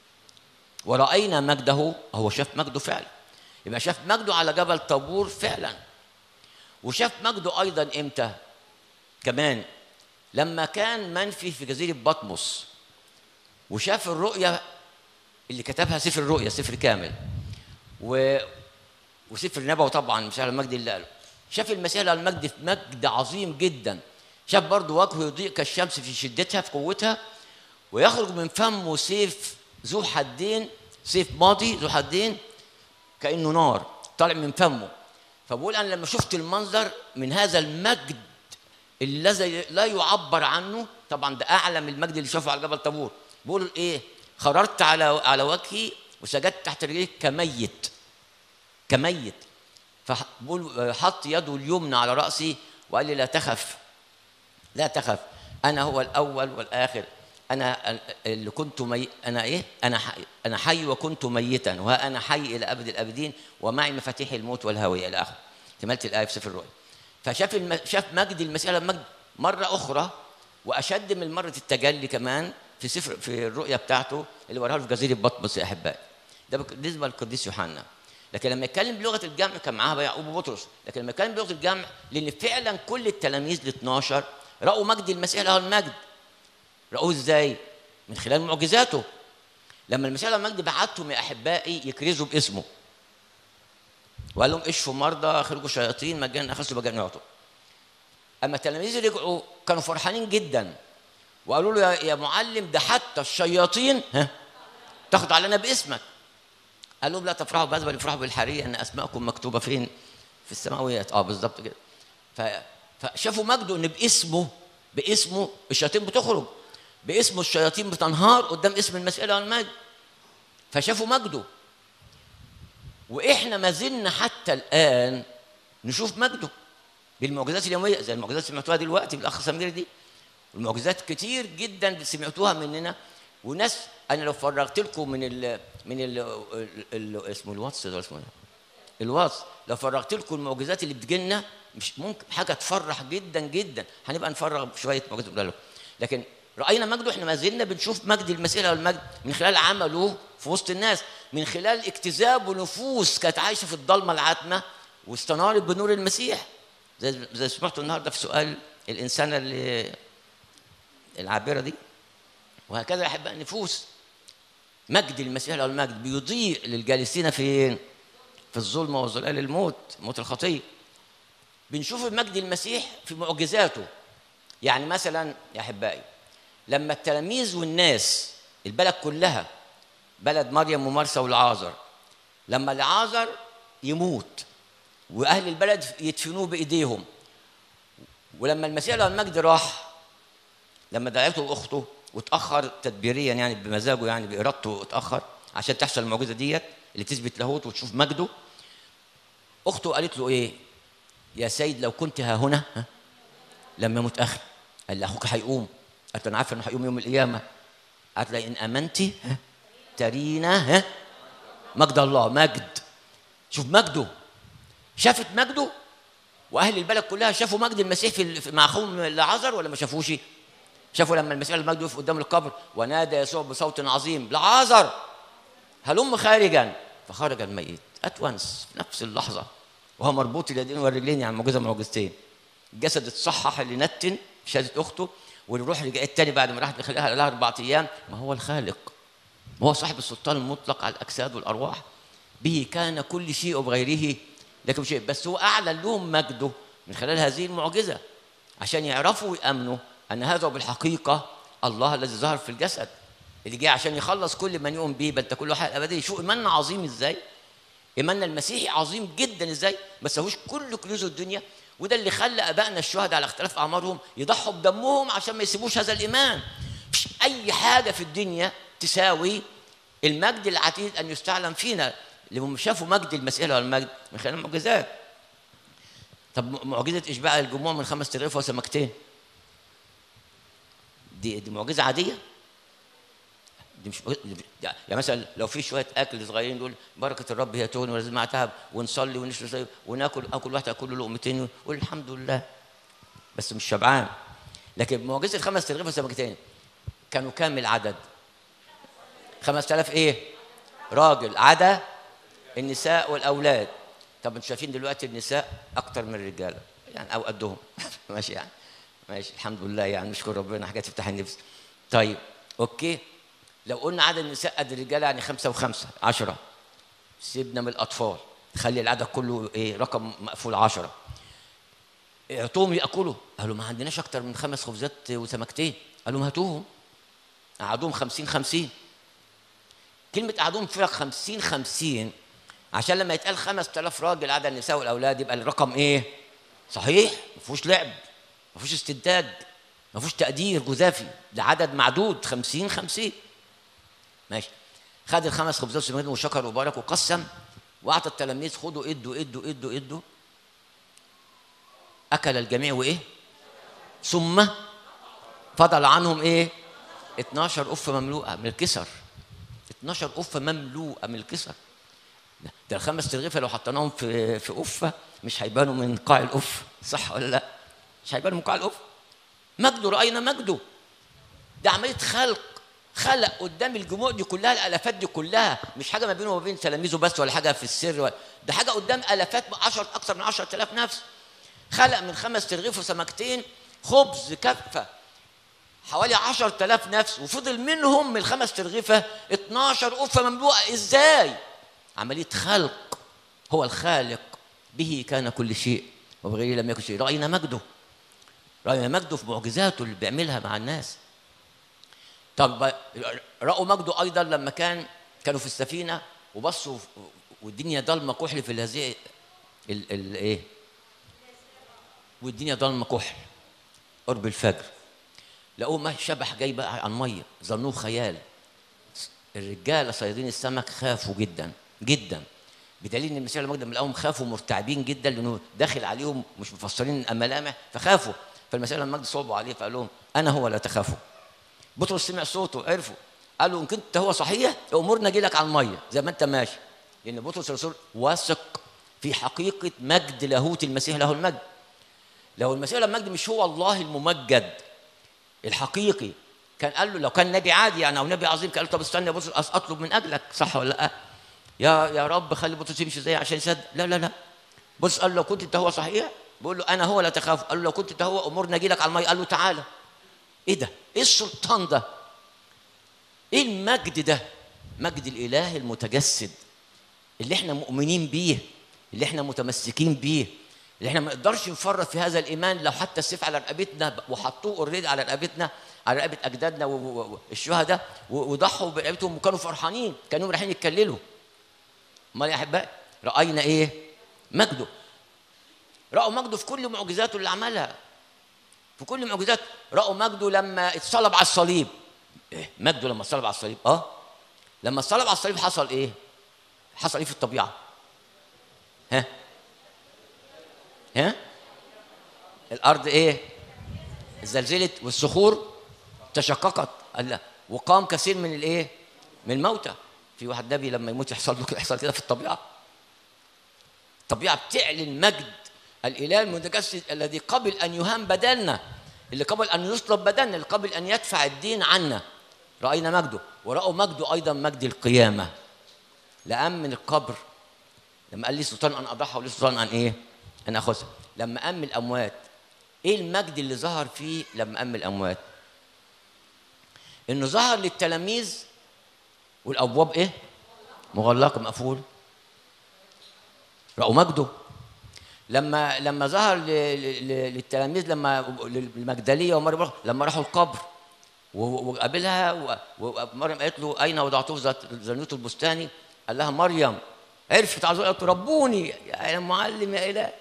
ورأينا مجده، هو شاف مجده فعلا. يبقى شاف مجده على جبل طابور فعلا، وشاف مجده ايضا امتى كمان؟ لما كان منفي في جزيره بطمس، وشاف الرؤيا اللي كتبها سفر الرؤيا، سفر كامل، و... وسفر النبوة طبعا مسيح المجد اللي قاله. شاف المسيح المجد في مجد عظيم جدا. شاف برضه وجهه يضيء كالشمس في شدتها في قوتها، ويخرج من فمه سيف ذو حدين، سيف ماضي ذو حدين كأنه نار طالع من فمه. فبقول أنا لما شفت المنظر من هذا المجد الذي لا يعبر عنه، طبعا ده أعلى من المجد اللي شافه على جبل طابور. بقول إيه؟ خررت على على وجهي وسجدت تحت رجليه كميت كميت. فبقول حط يده اليمنى على رأسي وقال لي لا تخف لا تخف، أنا هو الأول والآخر، أنا اللي كنت مي... أنا إيه؟ أنا حي... أنا حي وكنت ميتا، وها أنا حي إلى أبد الأبدين، ومعي مفاتيح الموت والهوية إلى آخره. كملت الآية في سفر الرؤيا. فشاف الم... شاف مجد المسيح المجد مرة أخرى، وأشد من مرة التجلي كمان في سفر في الرؤيا بتاعته اللي وراها في جزيرة بطمس يا أحبائي. ده بالنسبة للقديس يوحنا. لكن لما يتكلم بلغة الجمع كان معاها بقى يعقوب وبطرس. لكن لما يتكلم بلغة الجمع، لأن فعلا كل التلاميذ ال اثناشر رأوا مجد المسيح له المجد. رأوه إزاي؟ من خلال معجزاته. لما المسيح له المجد بعتهم يا أحبائي يكرزوا باسمه، وقال لهم اشفوا مرضى، اخرجوا شياطين، مجانا اخذوا مجانا يعطوا. اما التلاميذ رجعوا كانوا فرحانين جدا، وقالوا له يا معلم ده حتى الشياطين ها تاخد علينا باسمك. قال لهم لا تفرحوا بهذا بل افرحوا بالحريه ان اسماءكم مكتوبه فين؟ في السماويات. اه بالظبط كده. فشافوا مجده ان باسمه باسمه الشياطين بتخرج، باسمه الشياطين بتنهار قدام اسم المسيح له المجد. فشافوا مجده. واحنا ما زلنا حتى الان نشوف مجده بالمعجزات اليوميه، زي المعجزات اللي سمعتوها دلوقتي بالاخ سمير دي. المعجزات كتير جدا سمعتوها مننا، وناس انا لو فرغت لكم من ال من ال ال اسمه الواتس ده اسمه الواتس، لو فرغت لكم المعجزات اللي بتجي لنا مش ممكن حاجه تفرح جدا جدا. هنبقى نفرغ شويه معجزات لكم. لكن راينا مجده، احنا ما زلنا بنشوف مجد المسيح له المجد من خلال عمله في وسط الناس، من خلال اكتسابه نفوس كانت عايشه في الضلمه العتمه واستنارت بنور المسيح، زي زي سمعتوا النهارده في سؤال الانسانه اللي العابره دي. وهكذا احب نفوس مجد المسيح له المجد بيضيء للجالسين فين؟ في الظلمه وظلال الموت، موت الخطيه. بنشوف مجد المسيح في معجزاته. يعني مثلا يا احبائي لما التلاميذ والناس البلد كلها، بلد مريم ومرسى والعازر، لما لعازر يموت واهل البلد يدفنوه بايديهم، ولما المسيح له المجد راح لما دعته اخته واتاخر تدبيريا يعني بمزاجه يعني بارادته اتاخر عشان تحصل المعجزه ديت اللي تثبت لاهوت وتشوف مجده. اخته قالت له ايه؟ يا سيد لو كنت ها هنا ها لما يموت اخي. قال له اخوك هيقوم. قالت له انا عارفه انه هيقوم يوم القيامه. قالت له ان امنتي ها ترينا ها مجد الله. مجد، شوف مجده، شافت مجده، واهل البلد كلها شافوا مجد المسيح في مع اخوهم لعازر ولا ما شافوش؟ شافوا لما المسيح المجد وقف قدام القبر ونادى يسوع بصوت عظيم لعازر هلم خارجا، فخرج الميت اتونس في نفس اللحظه وهو مربوط اليدين والرجلين، يعني معجزه معجزتين. الجسد اتصحح اللي نتن شهاده اخته، والروح رجعت تاني بعد ما راحت لخلقها لها اربع ايام. ما هو الخالق، ما هو صاحب السلطان المطلق على الاجساد والارواح، به كان كل شيء وبغيره لكن شيء. بس هو اعلن لهم مجده من خلال هذه المعجزه عشان يعرفوا ويامنوا ان هذا بالحقيقه الله الذي ظهر في الجسد اللي جاي عشان يخلص كل من يؤمن به بل تكون له حياه ابديه. شو ايماننا عظيم ازاي؟ ايماننا المسيحي عظيم جدا ازاي؟ ما سووش كل كنوز الدنيا، وده اللي خلى ابائنا الشهداء على اختلاف اعمارهم يضحوا بدمهم عشان ما يسيبوش هذا الايمان. مش اي حاجه في الدنيا تساوي المجد العتيد ان يستعلم فينا اللي شافوا مجد المسيح له المجد من خلال المعجزات. طب معجزه اشباع الجموع من خمس ترغيف وسمكتين دي دي معجزه عاديه؟ دي مش يعني مثلا لو في شويه اكل صغيرين دول بركه الرب هي تهون ولازم مع تعب ونصلي ونشرب وناكل اكل واحد اكل له لقمتين ونقول الحمد لله بس مش شبعان. لكن معجزه خمس ترغيف وسمكتين كانوا كام العدد؟ خمسة آلاف ايه؟ راجل عدا النساء والاولاد. طب انتوا شايفين دلوقتي النساء اكتر من الرجاله يعني او قدهم ماشي يعني ماشي الحمد لله يعني نشكر ربنا حاجه تفتح النفس. طيب اوكي لو قلنا عدد النساء قد الرجاله يعني خمسه وخمسه عشره، سيبنا من الاطفال خلي العدد كله ايه رقم مقفول عشره. اعطوهم ياكلوا، قالوا ما عندناش اكتر من خمس خبزات وسمكتين. قالوا ما هاتوهم. قعدوهم خمسين خمسين. كلمه قعدوهم فيها خمسين خمسين عشان لما يتقال خمسة آلاف راجل عدد النساء والاولاد يبقى الرقم ايه؟ صحيح، ما فيهوش لعب، ما فيهوش استنتاج، ما فيهوش تقدير جزافي، ده عدد معدود خمسين خمسين. ماشي. خد الخمس خبزات وسمكتين وشكر وبارك وقسم واعطى التلاميذ خدوا ادوا ادوا ادوا ادوا. اكل الجميع وايه؟ ثم فضل عنهم ايه؟ اتناشر قفه مملوءه من الكسر. اتناشر قفه مملوءه من الكسر. ده الخمس ترغيفه لو حطيناهم في في قفه مش هيبانوا من قاع القفه، صح ولا لا؟ مش هيبانوا من قاع القفه. مجده راينا مجده. ده عمليه خلق، خلق قدام الجموع دي كلها الالافات دي كلها، مش حاجه ما بينه وما بين تلاميذه بس ولا حاجه في السر ولا. ده حاجه قدام الافات عشرة اكثر من عشرة آلاف نفس. خلق من خمس ترغيف وسمكتين خبز كفه حوالي عشرة آلاف نفس، وفضل منهم من الخمس ترغيفه اتناشر قفه مملوءه. ازاي؟ عمليه خلق. هو الخالق، به كان كل شيء وبغيره لم يكن شيء. راينا مجده، راينا مجده في معجزاته اللي بيعملها مع الناس. طب راوا مجده ايضا لما كان كانوا في السفينه وبصوا والدنيا ضلمه كحل في هذه الايه والدنيا ضلمه كحل قرب الفجر، لقوه ما شبح جاي بقى عن ميه، ظنوه خيال. الرجاله صيادين السمك خافوا جدا جدا، بدليل ان المسيح لما لما لقاهم خافوا مرتعبين جدا لانه داخل عليهم مش مفسرين ملامح فخافوا. فالمسيح لما صوبوا عليه فقال لهم انا هو لا تخافوا. بطرس سمع صوته عرفوا، قالوا ان كنت هو صحيح امورنا اجي لك على الميه زي ما انت ماشي، لان بطرس الرسول واثق في حقيقه مجد لاهوت المسيح له المجد. لو المسيح له المجد مش هو الله الممجد الحقيقي كان قال له، لو كان نبي عادي يعني او نبي عظيم كان قال له طب استنى يا بطرس اطلب من اجلك، صح ولا لا؟ يا يا رب خلي بطرس يمشي ازاي عشان يصدق. لا لا لا، بص قال له لو كنت انت هو صحيح بيقول له انا هو لا تخاف. قال له لو كنت انت هو امورنا اجي لك على الميه. قال له تعالى. ايه ده؟ ايه السلطان ده؟ ايه المجد ده؟ مجد الاله المتجسد اللي احنا مؤمنين بيه، اللي احنا متمسكين بيه، اللي احنا ما نقدرش نفرط في هذا الايمان. لو حتى السيف على رقبتنا وحطوه اوريدي على رقبتنا على رقبه اجدادنا والشهداء وضحوا برقبتهم وكانوا فرحانين، كانوا رايحين يتكللوا. امال يا احبائي راينا ايه؟ مجده. راوا مجده في كل معجزاته اللي عملها، في كل معجزاته. راوا مجده لما اتصلب على الصليب. إيه؟ مجده لما اتصلب على الصليب. اه لما اتصلب على الصليب حصل ايه؟ حصل ايه في الطبيعه؟ ها ها الارض ايه؟ زلزلت والصخور تشققت. الله. وقام كثير من الايه؟ من الموتى. في واحد نبي لما يموت يحصل له يحصل كده في الطبيعه. الطبيعه بتعلن مجد الاله المتجسد الذي قبل ان يهان بدلنا، اللي قبل ان يصلب بدلنا، اللي قبل ان يدفع الدين عنا. راينا مجده. وراوا مجده ايضا مجد القيامه. لأم من القبر لما قال لي سلطان ان اضحى ولي سلطان ان ايه؟ ان اخذها. لما قام من الاموات، ايه المجد اللي ظهر فيه لما قام من الاموات؟ انه ظهر للتلاميذ والابواب ايه؟ مغلقه مقفول. راوا مجده. لما لما ظهر للتلاميذ، لما المجدليه ومريم لما راحوا القبر وقابلها، ومريم قالت له اين وضعته زنوت البستاني؟ قال لها مريم. عرفت على طول، قالت ربوني يا معلم يا اله.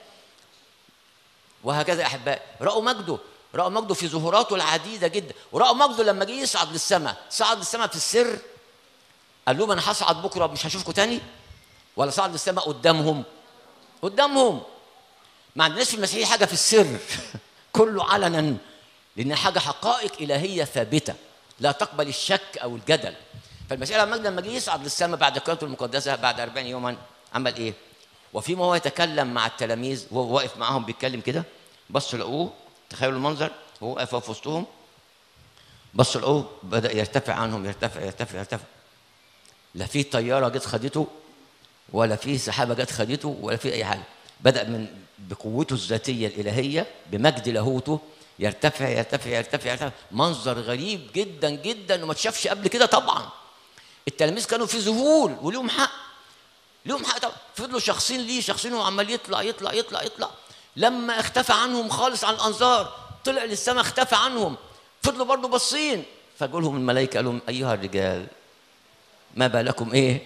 وهكذا يا احبائي راوا مجده. راوا مجده في ظهوراته العديده جدا. وراوا مجده لما جه يصعد للسماء. صعد للسماء في السر. قال لهم انا هصعد بكره مش هشوفكم تاني. ولا صعد للسماء قدامهم؟ قدامهم. ما عندناش في المسيحيه حاجه في السر كله علنا، لان حاجه حقائق الهيه ثابته لا تقبل الشك او الجدل. فالمسيح لما جه يصعد للسماء بعد قيامته المقدسه بعد أربعين يوما عمل ايه؟ وفيما هو يتكلم مع التلاميذ وهو واقف معاهم بيتكلم كده، بصوا لقوه. تخيلوا المنظر، هو واقف في وسطهم، بصوا لقوه بدا يرتفع عنهم، يرتفع يرتفع يرتفع. لا في طياره جت خدته، ولا في سحابه جت خدته، ولا في اي حاجه. بدا من بقوته الذاتيه الالهيه بمجد لاهوته يرتفع يرتفع يرتفع يرتفع. منظر غريب جدا جدا وما تشافش قبل كده. طبعا التلاميذ كانوا في ذهول وليهم حق، ليهم حق طبعا. فضلوا شخصين ليه شخصين وعمال يطلع يطلع يطلع يطلع. لما اختفى عنهم خالص عن الانظار، طلع للسماء اختفى عنهم، فضلوا برضه باصين. فقال لهم الملائكه، قال لهم ايها الرجال ما بالكم ايه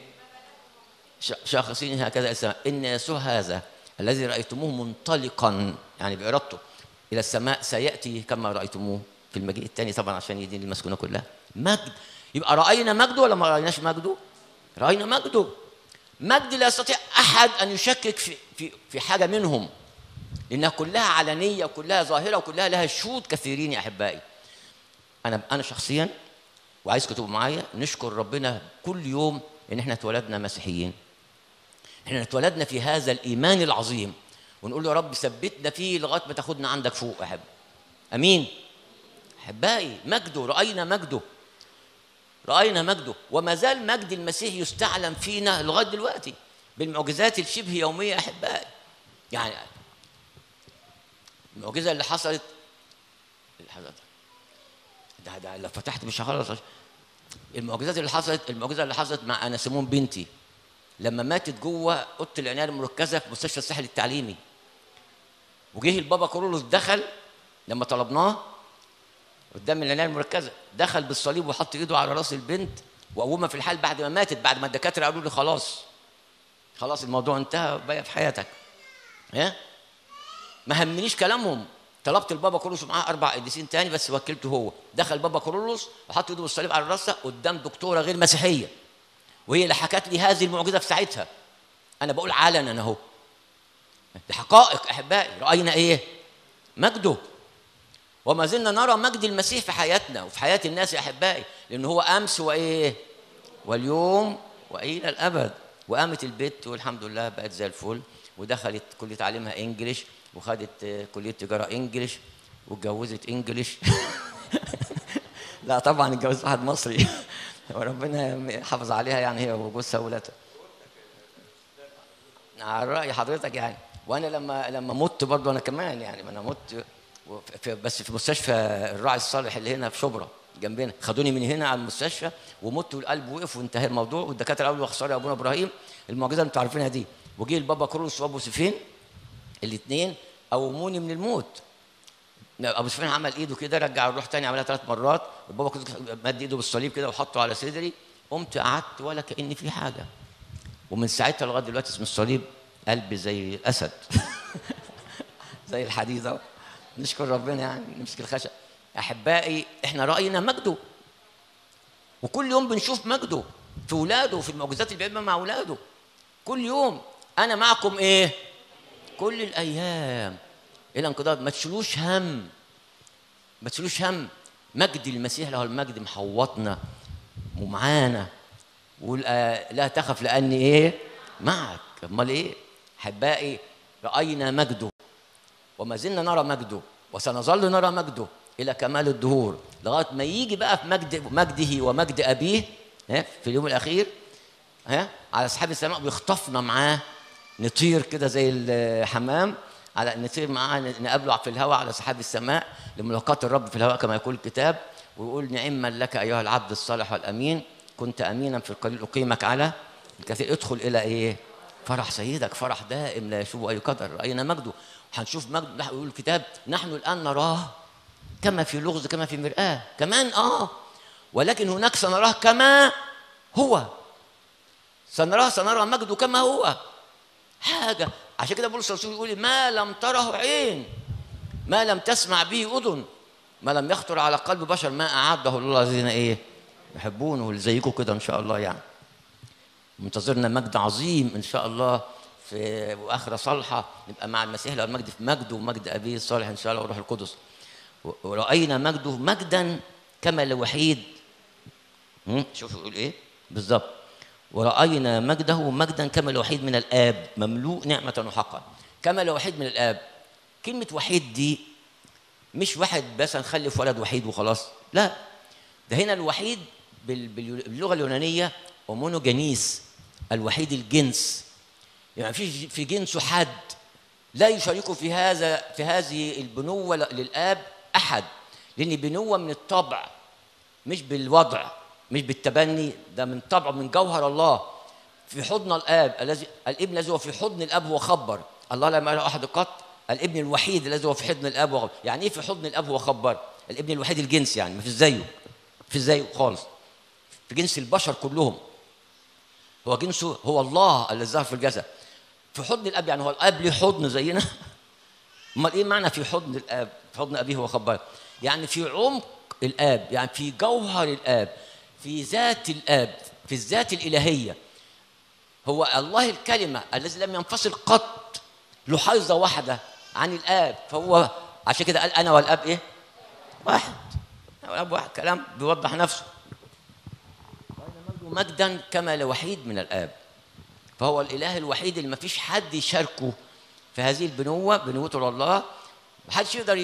شاخصين هكذا السماء؟ ان يسوع هذا الذي رايتموه منطلقا يعني بارادته الى السماء سياتي كما رايتموه في المجيء الثاني، طبعا عشان يدين المسكونه كلها. مجد. يبقى راينا مجده ولا ما رايناش مجده؟ راينا مجده. مجد لا يستطيع احد ان يشكك في في في حاجه منهم، لانها كلها علنيه وكلها ظاهره وكلها لها شهود كثيرين يا احبائي. انا انا شخصيا وعايزكم تبقوا معايا نشكر ربنا كل يوم ان احنا اتولدنا مسيحيين. احنا اتولدنا في هذا الايمان العظيم، ونقول له يا رب ثبتنا فيه لغايه ما تاخدنا عندك فوق يا احب. امين. احبائي مجده، راينا مجده، راينا مجده. وما زال مجد المسيح يستعلم فينا لغايه دلوقتي بالمعجزات الشبه يوميه يا احبائي. يعني المعجزه اللي حصلت ده ده لو فتحت مش هخلص. المعجزات اللي حصلت المعجزه اللي حصلت مع انا سيمون بنتي لما ماتت جوه اوضه العنايه المركزه في مستشفى الساحل التعليمي. وجه البابا كورولوس دخل لما طلبناه قدام العنايه المركزه، دخل بالصليب وحط ايده على راس البنت وقومها في الحال بعد ما ماتت، بعد ما الدكاتره قالوا لي خلاص خلاص الموضوع انتهى بقى في حياتك. ها ما همنيش كلامهم. طلبت البابا كورولوس ومعاه اربع قديسين تاني بس وكلته هو. دخل بابا كورولوس وحط ايده بالصليب على راسها قدام دكتوره غير مسيحيه، وهي اللي حكت لي هذه المعجزه في ساعتها. انا بقول علنا اهو، دي حقائق احبائي. راينا ايه؟ مجده. وما زلنا نرى مجد المسيح في حياتنا وفي حياه الناس يا احبائي، لان هو امس وايه واليوم والى الابد. وقامت البت والحمد لله بقت زي الفل، ودخلت كليه تعليمها انجليش، وخدت كليه تجاره انجليش، واتجوزت انجليش. لا طبعا اتجوزت واحد مصري وربنا يحافظ عليها يعني هي وجوزها وولادها. على راي حضرتك يعني. وانا لما لما مت برضه انا كمان يعني ما انا مت في بس في مستشفى الراعي الصالح اللي هنا في شبرا جنبنا. خدوني من هنا على المستشفى ومت والقلب وقف وانتهى الموضوع، والدكاتره قالوا خساره يا ابونا ابراهيم المعجزه اللي انتوا عارفينها دي. وجي البابا كورولوس وابو سفين الاثنين قوموني من الموت. ابو سفيان عمل ايده كده رجع الروح تاني عملها ثلاث مرات، البابا كورولوس مد ايده بالصليب كده وحطه على صدري، قمت قعدت ولا كأن في حاجه. ومن ساعتها لغايه دلوقتي اسم الصليب قلبي زي الاسد زي الحديد اهو. نشكر ربنا يعني، نمسك الخشب. احبائي احنا راينا مجده، وكل يوم بنشوف مجده في اولاده وفي المعجزات اللي بيعملها مع اولاده كل يوم. انا معكم ايه؟ كل الايام الى انقضاء. ما تشيلوش هم، ما تشيلوش هم. مجد المسيح له المجد محوطنا ومعانا. وقول لا تخف لاني ايه؟ معك. امال ايه؟ احبائي راينا مجده وما زلنا نرى مجده وسنظل نرى مجده الى كمال الدهور، لغايه ما يجي بقى في مجد مجده ومجد ابيه ها في اليوم الاخير ها على سحاب السماء، بيخطفنا معاه نطير كده زي الحمام، على نطير معاه نقابله في الهواء على سحاب السماء لملاقاة الرب في الهواء كما يقول الكتاب. ويقول نعما لك ايها العبد الصالح والامين، كنت امينا في القليل اقيمك على الكثير، ادخل الى ايه؟ فرح سيدك، فرح دائم لا يشوب اي قدر. راينا مجده وهنشوف مجده. يقول الكتاب نحن الان نراه كما في لغز كما في مرآة. كمان اه ولكن هناك سنراه كما هو، سنراه سنرى مجده كما هو. حاجه عشان كده بولس الرسول يقول ما لم تره عين، ما لم تسمع به اذن، ما لم يخطر على قلب بشر، ما اعده الله الذين ايه؟ يحبونه. اللي زيكم كده ان شاء الله يعني. منتظرنا مجد عظيم ان شاء الله في واخره صالحه، نبقى مع المسيح له المجد في مجده ومجد ابيه الصالح ان شاء الله والروح القدس. ورأينا مجده مجدا كما لوحيد. شوفوا يقول ايه بالظبط؟ ورأينا مجده مجدا كما لوحيد من الآب مملوء نعمة وحقا. كما لوحيد من الآب. كلمة وحيد دي مش واحد بس نخلف ولد وحيد وخلاص، لا، ده هنا الوحيد باللغة اليونانية أومونوجينيس، الوحيد الجنس، يعني في في جنسه حد لا يشاركه في هذا في هذه البنوة للآب أحد، لأن بنوة من الطبع مش بالوضع مش بالتبني، ده من طبعه من جوهر الله. في حضن الآب الذي الابن الذي هو في حضن الآب هو خبر الله لم يرى أحد قط، الابن الوحيد الذي هو في حضن الآب هو خبر. يعني إيه في حضن الآب هو خبر؟ الابن الوحيد الجنس، يعني ما فيش زيه، في زيه خالص في جنس البشر كلهم. هو جنسه هو الله الذي ظهر في الجسد في حضن الآب، يعني هو الآب ليه حضن زينا؟ امال ايه معنى في حضن الآب؟ في حضن أبيه هو خبر، يعني في عمق الآب، يعني في جوهر الآب، في ذات الآب، في الذات الإلهية. هو الله الكلمة الذي لم ينفصل قط لحظة واحدة عن الآب، فهو عشان كده قال أنا والآب إيه؟ واحد. أنا والآب واحد، كلام بيوضح نفسه. مجدا كما لوحيد من الآب، فهو الإله الوحيد اللي ما فيش حد يشاركه في هذه البنوة، بنوته لله. محدش يقدر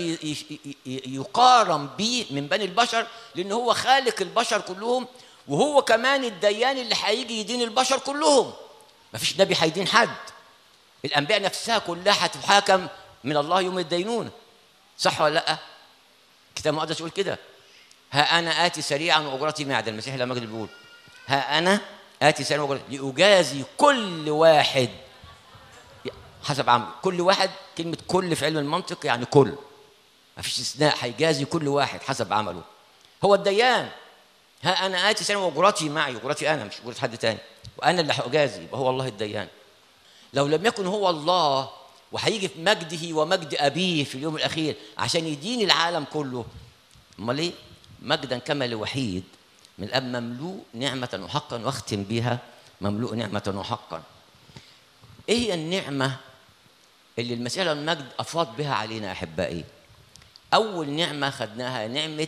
يقارن بيه من بني البشر، لأن هو خالق البشر كلهم، وهو كمان الديان اللي هيجي يدين البشر كلهم. مفيش نبي هيدين حد، الأنبياء نفسها كلها هتحاكم من الله يوم الدينونة، صح ولا لأ؟ الكتاب المقدس يقول كده، ها أنا آتي سريعا وأجرتي معدة. المسيح لما مجد بيقول ها أنا آتي سريعا وأجرتي لأجازي كل واحد حسب عمله. كل واحد، كلمة كل في علم المنطق يعني كل، ما فيش استثناء، هيجازي كل واحد حسب عمله. هو الديان. ها أنا آتي سريعا وأجرتي معي، أجرتي أنا مش أجرة حد تاني، وأنا اللي هأجازي، يبقى هو الله الديان. لو لم يكن هو الله وهيجي في مجده ومجد أبيه في اليوم الأخير عشان يدين العالم كله، أمال إيه؟ مجدا كما لوحيد من الأب مملوء نعمة وحقا. واختم بها مملوء نعمة وحقا. إيه هي النعمة اللي المسيح له المجد أفاض بها علينا أحبائي؟ أول نعمة خدناها نعمة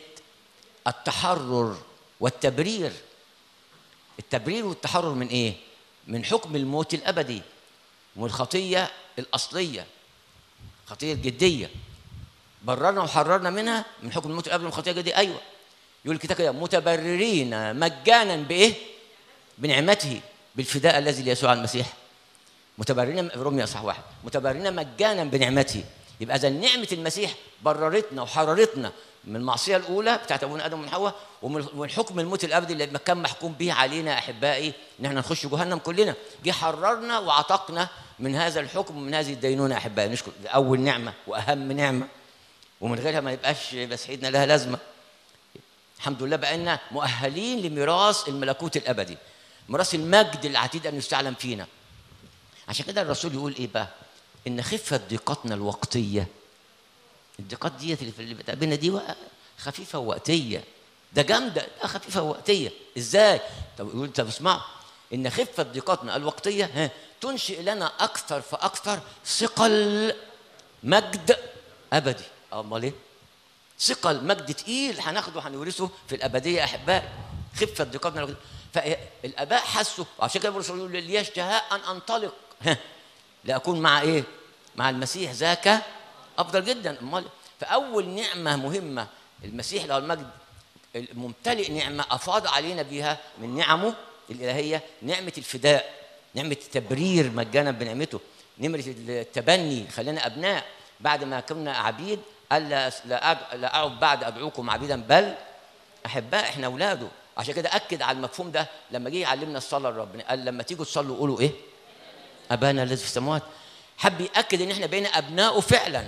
التحرر والتبرير. التبرير والتحرر من إيه؟ من حكم الموت الأبدي ومن الخطية الأصلية، الخطية الجدية. بررنا وحررنا منها من حكم الموت الأبدي والخطية الجدية. أيوة، يقول الكتاب كده متبررين مجانا بإيه؟ بنعمته بالفداء الذي ليسوع المسيح. متبررين، رومية صح واحد، متبررين مجانا بنعمته. يبقى إذا نعمة المسيح بررتنا وحررتنا من المعصية الأولى بتاعت أبونا آدم ومن حواء، ومن حكم الموت الأبدي اللي كان محكوم به علينا أحبائي إن احنا نخش جهنم كلنا. جه حررنا وعتقنا من هذا الحكم ومن هذه الدينونة أحبائي. نشكر، أول نعمة وأهم نعمة، ومن غيرها ما يبقاش مسيحيتنا لها لازمة. الحمد لله بقينا مؤهلين لميراث الملكوت الأبدي. ميراث المجد العتيد ان يستعلم فينا. عشان كده الرسول يقول ايه بقى؟ ان خفه ضيقتنا الوقتيه، الضيقات ديت اللي في اللي بتقابلنا دي خفيفه ووقتيه، ده جامده، ده خفيفه ووقتيه. ازاي؟ طب يقول طب اسمعوا، ان خفه ضيقتنا الوقتيه ها تنشئ لنا اكثر فاكثر ثقل مجد ابدي. امال ايه؟ ثقل مجد تقيل هناخده هنورثه في الابديه يا احبائي. خفه ضيقتنا الوقتيه. فالاباء حسوا، وعشان كده الرسول يقول لي اشتهاء ان انطلق لاكون مع ايه؟ مع المسيح، ذاك افضل جدا. امال فاول نعمه مهمه المسيح له المجد الممتلئ نعمه افاض علينا بها من نعمه الالهيه، نعمه الفداء، نعمه التبرير مجانا بنعمته، نعمه التبني خلينا ابناء بعد ما كنا عبيد. قال لا لا اعد بعد ادعوكم عبيدا بل احباء، احنا اولاده. عشان كده اكد على المفهوم ده لما جه يعلمنا الصلاه لربنا، قال لما تيجوا تصلوا قولوا ايه؟ ابانا الذي في السماوات. حب ياكد ان احنا بقينا ابناؤه فعلا،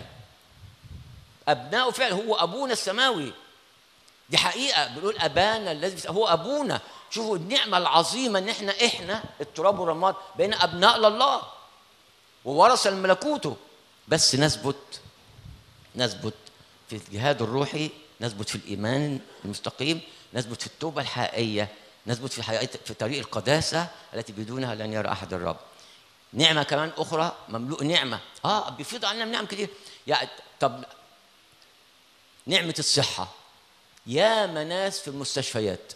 ابناؤه فعلا، هو ابونا السماوي. دي حقيقه، بنقول ابانا الذي هو ابونا. شوفوا النعمه العظيمه ان احنا احنا التراب والرماد بقينا ابناء لله وورث الملكوته. بس نثبت نثبت في الجهاد الروحي، نثبت في الايمان المستقيم، نثبت في التوبه الحقيقيه، نثبت في حياة في طريق القداسه التي بدونها لن يرى احد الرب. نعمه كمان اخرى مملوء نعمه، اه بيفيض علينا نعم كتير. يعني طب نعمه الصحه، يا ناس في المستشفيات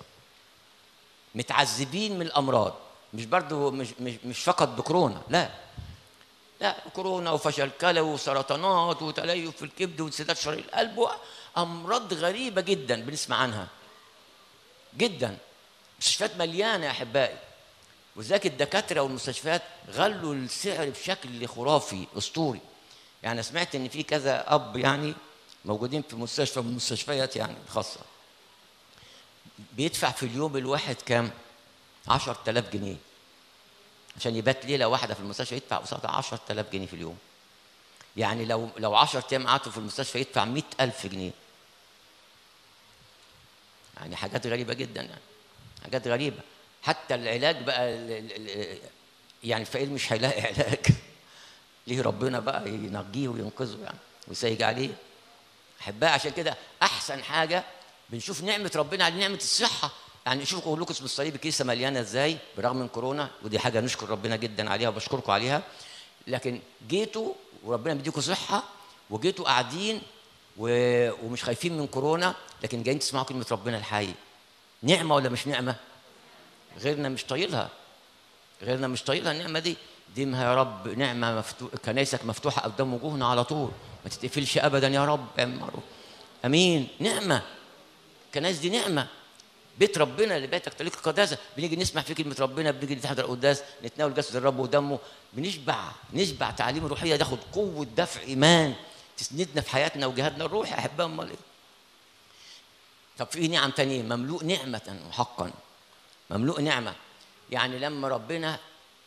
متعذبين من الامراض، مش برضو مش مش مش فقط بكورونا، لا لا، كورونا وفشل كلوي وسرطانات وتليف في الكبد وانسداد شرايين القلب، امراض غريبه جدا بنسمع عنها جدا. مستشفيات مليانه يا احبائي، وذاك الدكاتره والمستشفيات غلوا السعر بشكل خرافي اسطوري. يعني سمعت ان في كذا اب يعني موجودين في مستشفى من المستشفيات يعني خاصه بيدفع في اليوم الواحد كام؟ عشرة آلاف جنيه عشان يبات ليله واحده في المستشفى، يدفع قصادها عشرة آلاف جنيه في اليوم. يعني لو لو عشرة ايام قعدوا في المستشفى يدفع مئة ألف جنيه. يعني حاجات غريبه جدا، يعني حاجات غريبه. حتى العلاج بقى يعني الفقير مش هيلاقي علاج ليه ربنا بقى ينجيه وينقذه يعني ويسيج عليه. احبائي عشان كده احسن حاجه بنشوف نعمه ربنا على نعمه الصحه. يعني شوفوا اقول لكم اسم الصليب الكنيسه مليانه ازاي برغم من كورونا، ودي حاجه نشكر ربنا جدا عليها وبشكركم عليها. لكن جيتوا وربنا بيديكم صحه، وجيتوا قاعدين ومش خايفين من كورونا، لكن جايين تسمعوا كلمه ربنا الحي. نعمه ولا مش نعمه؟ غيرنا مش طايلها، غيرنا مش طايلها النعمه دي. ديمها يا رب نعمه مفتوح، كنايسك مفتوحه قدام وجوهنا على طول، ما تتقفلش ابدا يا رب، امين. نعمه، كنايس دي نعمه، بيت ربنا اللي بيتك طريق القداسه. بنيجي نسمع في كلمه ربنا، بنيجي نحضر القداس، نتناول جسد الرب ودمه، بنشبع نشبع تعاليم روحيه، ناخد قوه دفع ايمان تسندنا في حياتنا وجهادنا الروحي. احبها امال ايه؟ طب في نعم تانية مملوء نعمه وحقا، مملوء نعمه. يعني لما ربنا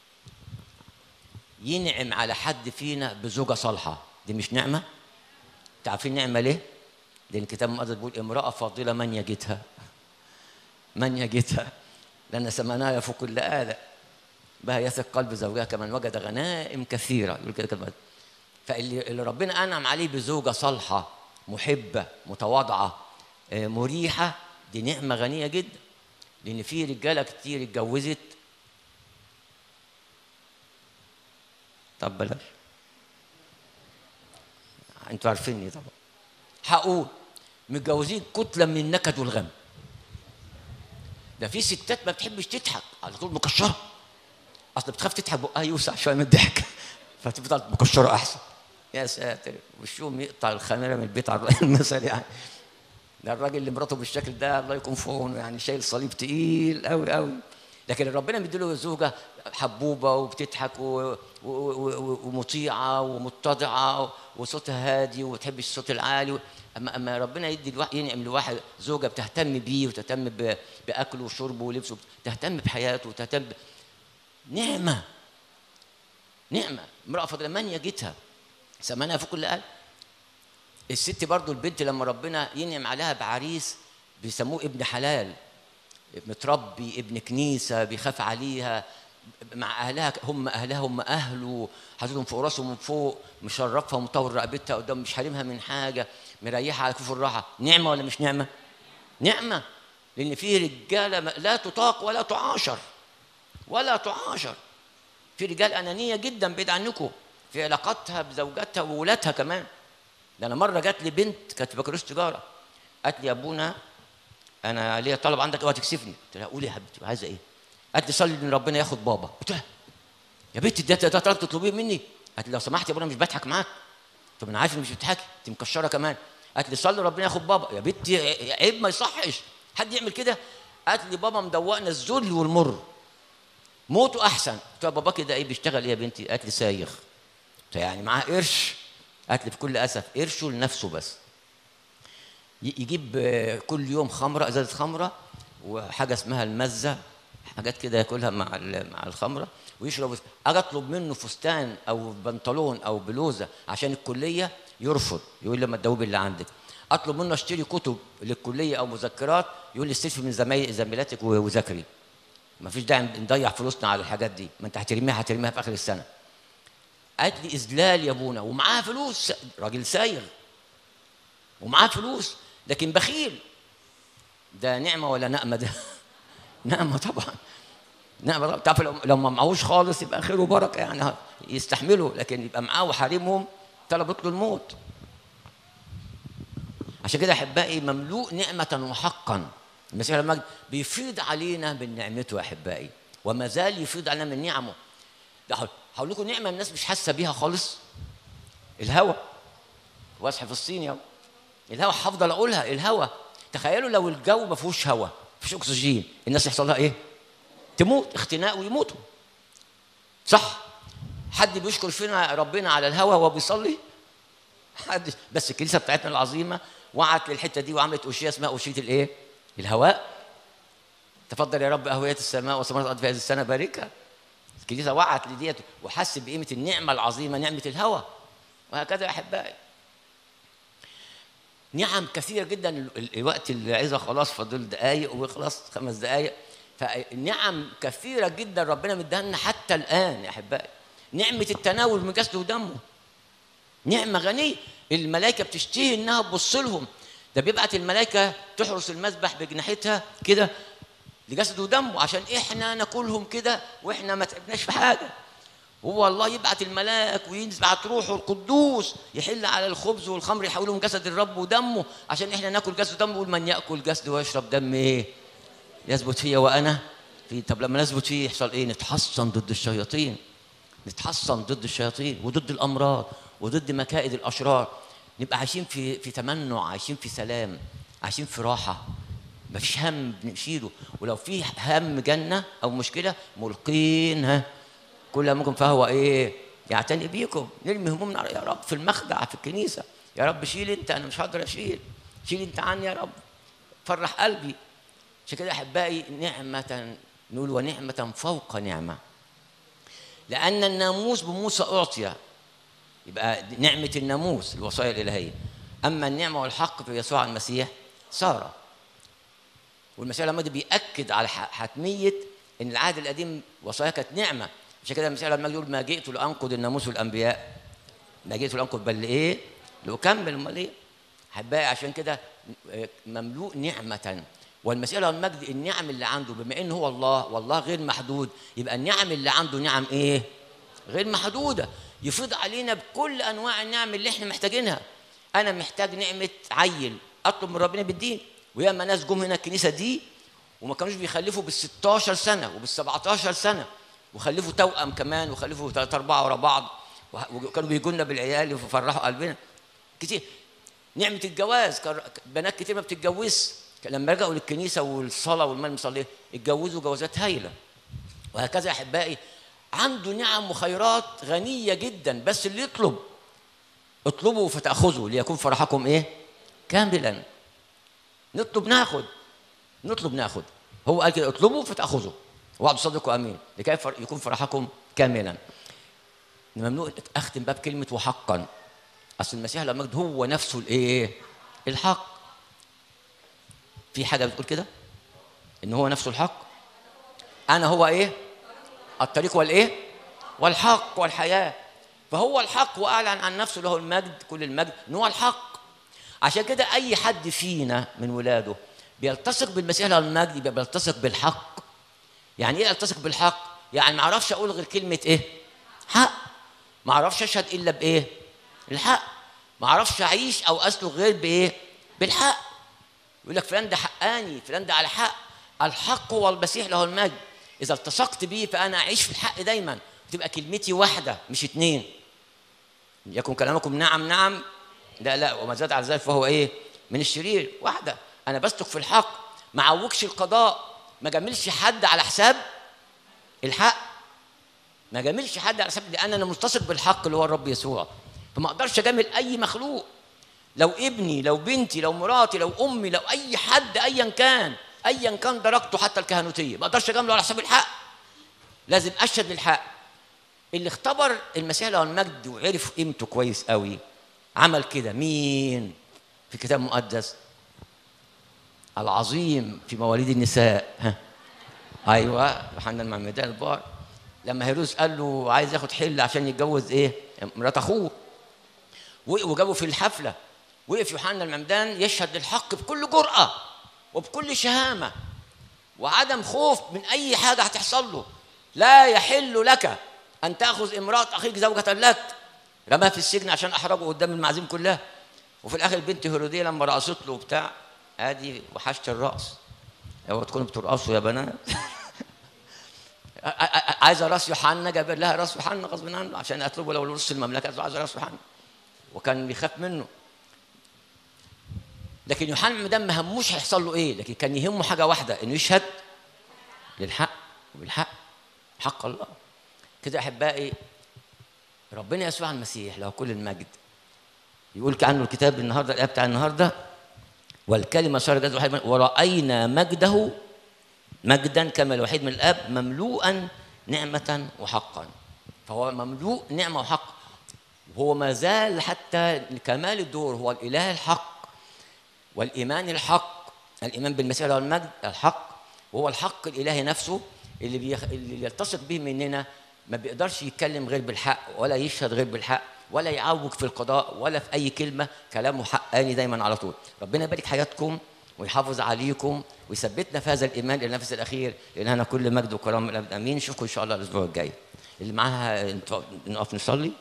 ينعم على حد فينا بزوجه صالحه، دي مش نعمه؟ تعرفين نعمه ليه؟ لان الكتاب المقدس بيقول امراه فاضله من يجدها، من يجدها لأن ثمنها يفوق كل آلة، بها يثق قلب زوجها كمن وجد غنائم كثيرة. يقول كده كلمة. فاللي اللي ربنا أنعم عليه بزوجة صالحة محبة متواضعة مريحة، دي نعمة غنية جدا. لأن في رجالة كتير اتجوزت، طب بلاش، أنتوا عارفيني طبعا، هقول متجوزين كتلة من النكد والغم. ده في ستات ما بتحبش تضحك، على طول مكشره، اصل بتخاف تضحك بقها يوسع شويه من الضحك فتفضل مكشره احسن. يا ساتر، وشهم يقطع الخميره من البيت على المثل. يعني ده الراجل اللي مراته بالشكل ده الله يكون في عونه، يعني شايل صليب تقيل قوي قوي. لكن ربنا مديله زوجه حبوبه وبتضحك ومطيعه ومتضعه وصوتها هادي وما تحبش الصوت العالي. اما اما ربنا يدي الواحد، ينعم لواحد زوجه بتهتم بيه وتهتم باكله وشربه ولبسه، تهتم بحياته وتهتم ب... نعمه نعمه. امراه فاضله من يجدها ثمنها في كل قلب. الست برضو البنت لما ربنا ينعم عليها بعريس بيسموه ابن حلال، متربي ابن كنيسه بيخاف عليها مع اهلها، هم اهلها هم اهله، حاططهم فوق راسه من فوق، مشرفها ومطور رقبتها قدام، مش حارمها من حاجه، مريحها على كفر الراحه. نعمه ولا مش نعمه؟ نعمه، لان في رجاله لا تطاق ولا تعاشر ولا تعاشر. في رجال انانيه جدا بعيد عنكم في علاقاتها بزوجاتها وولادها كمان. ده انا مره جات لي بنت كانت في بكالوريوس تجاره، قالت لي يا ابونا انا ليا طلب عندك، اوعى تكسفني. قلت لها قولي يا حبيبتي عايزه ايه؟ قالت لي صلي ان ربنا ياخد بابا. قلت لها يا بنتي ده ده طلب تطلبيه مني؟ قالت لي لو سمحت يا ابونا مش بضحك معاك. طب انا عارف انك مش بتضحكي، انت مكشره كمان. قالت لي صلي ربنا ياخد بابا. يا بنتي عيب، ما يصحش حد يعمل كده. قالت لي بابا مدوقنا الذل والمر، موته احسن. قلت لها بابا كده ايه بيشتغل ايه يا بنتي؟ قالت لي سايغ. قلت لها يعني معاه قرش؟ قالت لي بكل اسف قرشه لنفسه بس، يجيب كل يوم خمره، ازازه خمره وحاجه اسمها المزه، حاجات كده ياكلها مع مع الخمره ويشرب. اجي اطلب منه فستان او بنطلون او بلوزه عشان الكليه يرفض، يقول لي ما تدوب اللي عندك. اطلب منه اشتري كتب للكليه او مذكرات، يقول لي استلفي من زمايل زميلاتك وذاكري، ما فيش داعي نضيع فلوسنا على الحاجات دي، ما انت هترميها هترميها في اخر السنه. قالت لي اذلال يا ابونا، ومعاها فلوس، راجل سايغ ومعاه فلوس لكن بخيل. ده نعمه ولا نقمه ده؟ نعمه طبعا، نعمه طبعا. تعرف لو, لو ما معهوش خالص يبقى خير وبركه يعني يستحملوا، لكن يبقى معاه وحارمهم طلبت له الموت. عشان كده احبائي مملوء نعمه وحقا. المسيح المجد بيفيض علينا من نعمته يا احبائي، وما زال يفيض علينا من نعمه. ده هقول لكم نعمه الناس مش حاسه بيها خالص، الهواء. واصحى في الصين يا الهواء، هفضل اقولها الهواء. تخيلوا لو الجو ما فيهوش هواء، ما فيش اكسجين، الناس يحصل لها ايه؟ تموت، اختناق ويموتوا. صح؟ حد بيشكر فينا ربنا على الهواء وهو بيصلي؟ حد. بس الكنيسه بتاعتنا العظيمه وعت للحته دي وعملت اوشيه اسمها اوشيه الايه؟ الهواء. تفضل يا رب اهويه السماء وثمرات الارض في هذه السنه باركها. الكنيسه وعت لديت وحس بقيمه النعمه العظيمه، نعمه الهواء. وهكذا يا احبائي نعم كثيره جدا. الوقت العظه خلاص فاضل دقائق وخلاص خمس دقائق. فنعم كثيره جدا ربنا مديها لنا حتى الان يا احبائي. نعمه التناول من جسده ودمه نعمه غنيه، الملائكه بتشتهي انها تبص لهم. ده بيبعت الملائكه تحرس المذبح بجناحتها كده لجسده ودمه عشان احنا ناكلهم كده واحنا ما تعبناش في حاجه. هو الله يبعت الملاك ويبعت روحه القدوس يحل على الخبز والخمر يحولهم جسد الرب ودمه عشان احنا ناكل جسد ودمه. ومن ياكل جسد ويشرب دم ايه؟ يثبت فيا وانا في. طب لما نثبت فيه يحصل ايه؟ نتحصن ضد الشياطين، نتحصن ضد الشياطين وضد الامراض وضد مكائد الاشرار. نبقى عايشين في في تمنع، عايشين في سلام، عايشين في راحه، ما فيش هم بنشيله. ولو في هم جنه او مشكله ملقينها كل ممكن فهو ايه؟ يعتني بيكم. نرمي همومنا يا رب في المخدع في الكنيسه. يا رب شيل انت، انا مش هقدر اشيل، شيل انت عني يا رب، فرح قلبي. عشان كده احبائي نعمه، نقول ونعمه فوق نعمه، لان الناموس بموسى اعطي، يبقى نعمه الناموس الوصايا الالهيه. اما النعمه والحق في يسوع المسيح صار. والمسيح لما بيأكد على حتميه ان العهد القديم وصايا كانت نعمه. عشان كده المسيح لما يقول ما جئت لانقض الناموس والانبياء، ما جئت لانقض بل ايه؟ لاكمل. امال ايه؟ احبائي عشان كده مملوء نعمه. والمسيح له المجد النعم اللي عنده بما انه هو الله والله غير محدود، يبقى النعم اللي عنده نعم ايه؟ غير محدوده، يفيض علينا بكل انواع النعم اللي احنا محتاجينها. انا محتاج نعمه عيل، اطلب من ربنا بالدين. وياما ناس جم هنا الكنيسه دي وما كانوش بيخلفوا بال ستاشر سنه وبال سبعتاشر سنه، وخلفوا توأم كمان، وخلفوا ثلاثة أربعة ورا بعض، وكانوا بيجوا لنا بالعيال وفرحوا قلبنا كتير. نعمة الجواز، بنات كتير ما بتتجوزش، لما رجعوا للكنيسة والصلاة والمال مصليه اتجوزوا جوازات هايلة. وهكذا يا أحبائي عنده نعم وخيرات غنية جدا. بس اللي يطلب، اطلبوا فتأخذوا ليكون فرحكم إيه؟ كاملا. نطلب ناخد، نطلب ناخد. هو قال كده اطلبوا فتأخذوا وعد صدقوا امين لكي يكون فرحكم كاملا. ممنوع اختم باب كلمه وحقا. اصل المسيح لما مجد هو نفسه الايه؟ الحق. في حاجه بتقول كده؟ إن هو نفسه الحق. أنا هو إيه؟ الطريق والإيه؟ والحق والحياة. فهو الحق وأعلن عن نفسه له المجد كل المجد إن هو الحق. عشان كده أي حد فينا من ولاده بيلتصق بالمسيح له المجد يبقى بيلتصق بالحق. يعني إيه يلتصق بالحق؟ يعني ما أعرفش أقول غير كلمة إيه؟ حق. ما أعرفش أشهد إلا بإيه؟ الحق. ما أعرفش أعيش أو أسلك غير بإيه؟ بالحق. يقول لك فلان ده حقاني، فلان ده على حق. الحق هو المسيح له المجد. إذا التصقت بيه فأنا أعيش في الحق دايما، تبقى كلمتي واحدة مش اتنين. يكن كلامكم نعم نعم لا لا وما زاد على ذلك فهو إيه؟ من الشرير. واحدة، أنا بسلك في الحق، ما عوجش القضاء، ما جاملش حد على حساب الحق، ما جاملش حد على حساب، لأن أنا ملتصق بالحق اللي هو الرب يسوع. فما أقدرش أجامل أي مخلوق، لو ابني لو بنتي لو مراتي لو أمي لو أي حد أيا كان أيا كان درجته حتى الكهنوتية، ما أقدرش أجامله على حساب الحق. لازم أشهد للحق. اللي اختبر المسيح له المجد وعرف قيمته كويس قوي عمل كده. مين في الكتاب المقدس؟ العظيم في مواليد النساء. ها ايوه يوحنا المعمدان البار. لما هيرودس قال له عايز ياخد حل عشان يتجوز ايه؟ مرات اخوه، وجابوا في الحفله، وقف يوحنا المعمدان يشهد للحق بكل جرأه وبكل شهامه وعدم خوف من اي حاجه هتحصل له. لا يحل لك ان تاخذ امراه اخيك زوجه لك. رماها في السجن عشان احرجه قدام المعازيم كلها. وفي الاخر البنت هيروديه لما رقصت له وبتاع، ادي وحشه الرقص. اوعوا تكونوا بترقصوا يا بنات. عايزه راس يوحنا، جاب لها راس يوحنا غصب عنه عشان اطلبه لو نص المملكه، عايزه راس يوحنا وكان بيخاف منه. لكن يوحنا المعمدان ما هموش هيحصل له ايه، لكن كان يهمه حاجه واحده، انه يشهد للحق وبالحق، حق الله. كده احبائي ربنا يسوع المسيح له كل المجد يقول عنه الكتاب النهارده، الايه بتاع النهارده، والكلمه صار جسدا ورأينا مجده مجدا كما الوحيد من الاب مملوءا نعمه وحقا. فهو مملوء نعمه وحق، وهو ما زال حتى كمال الدور هو الاله الحق والايمان الحق. الايمان بالمسيح له المجد الحق، وهو الحق الالهي نفسه اللي, بيخ... اللي يلتصق به مننا. ما بيقدرش يتكلم غير بالحق ولا يشهد غير بالحق ولا يعوج في القضاء ولا في اي كلمه، كلامه حقاني دايما على طول. ربنا يبارك حياتكم ويحافظ عليكم ويثبتنا في هذا الايمان الى النفس الاخير، لاننا كل مجد وكرم الابد امين. نشوفكم ان شاء الله الاسبوع الجاي. اللي معاها نقف نصلي.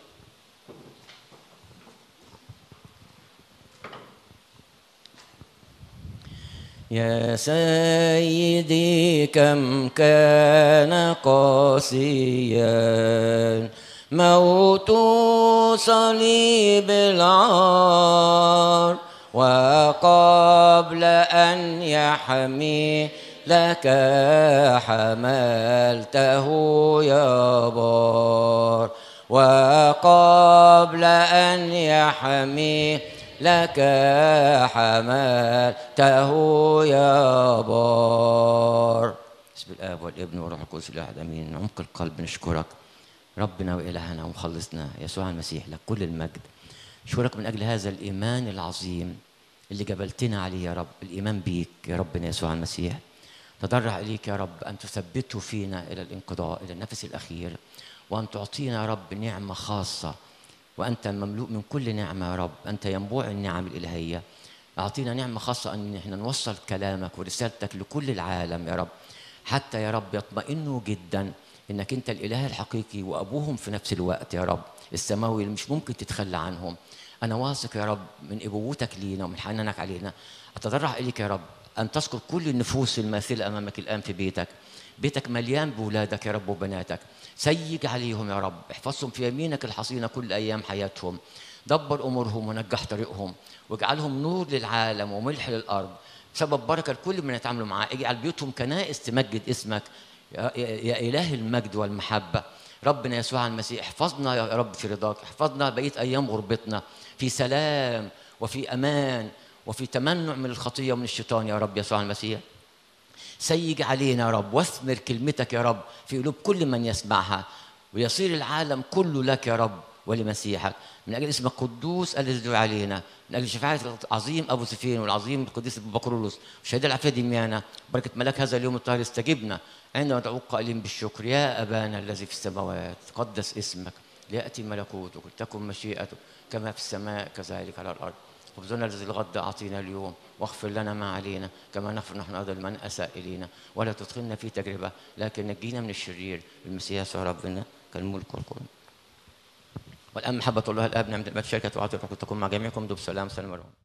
يا سيدي كم كان قاسيا موت صليب العار، وقبل أن يحمي لك حملته يا بار، وقبل أن يحمي لك حملته يا بار. بسم الآب والابن والروح القدس الواحد امين. من عمق القلب نشكرك ربنا وإلهنا ومخلصنا يسوع المسيح، لك كل المجد. نشكرك من أجل هذا الإيمان العظيم اللي جبلتنا عليه يا رب، الإيمان بيك يا ربنا يسوع المسيح. نتضرع إليك يا رب أن تثبته فينا إلى الانقضاء، إلى النفس الأخير، وأن تعطينا يا رب نعمة خاصة، وأنت مملوء من كل نعمة يا رب، أنت ينبوع النعم الإلهية. أعطينا نعمة خاصة أن احنا نوصل كلامك ورسالتك لكل العالم يا رب، حتى يا رب يطمئنوا جدا إنك أنت الإله الحقيقي وأبوهم في نفس الوقت يا رب، السماوي اللي مش ممكن تتخلى عنهم. أنا واثق يا رب من أبوتك لينا ومن حنانك علينا. أتضرع إليك يا رب أن تذكر كل النفوس الماثلة أمامك الآن في بيتك. بيتك مليان بولادك يا رب وبناتك، سيج عليهم يا رب، احفظهم في يمينك الحصينة كل أيام حياتهم، دبر أمورهم ونجح طريقهم، واجعلهم نور للعالم وملح للأرض، سبب بركة لكل من يتعاملوا معاه. اجعل بيوتهم كنائس تمجد اسمك يا, يا إله المجد والمحبة. ربنا يسوع المسيح احفظنا يا رب في رضاك، احفظنا بقية أيام غربتنا في سلام وفي أمان وفي تمنع من الخطية ومن الشيطان يا رب يسوع المسيح. سيج علينا يا رب، واثمر كلمتك يا رب في قلوب كل من يسمعها، ويصير العالم كله لك يا رب ولمسيحك، من أجل اسمك القدوس الذي تدعو علينا، من أجل شفاعة العظيم أبو سفين والعظيم القديس أبو بكرولوس وشهيد العافية دميانا، بركة ملاك هذا اليوم الطاهر استجبنا عندما ندعوك قائلين بالشكر: يا أبانا الذي في السماوات تقدس اسمك، ليأتي ملكوتك، تكن مشيئتك كما في السماء كذلك على الأرض. خبزنا الذي الغد أعطينا اليوم، واغفر لنا ما علينا كما نغفر نحن أيضا لمن أساء إلينا، ولا تدخلنا في تجربة لكن نجينا من الشرير. المسيح يسوع ربنا كالملك والقوة والآن محبة الله الآب نعمة الآب شركة وعطية الروح تكون مع جميعكم. دوب سلام سلام.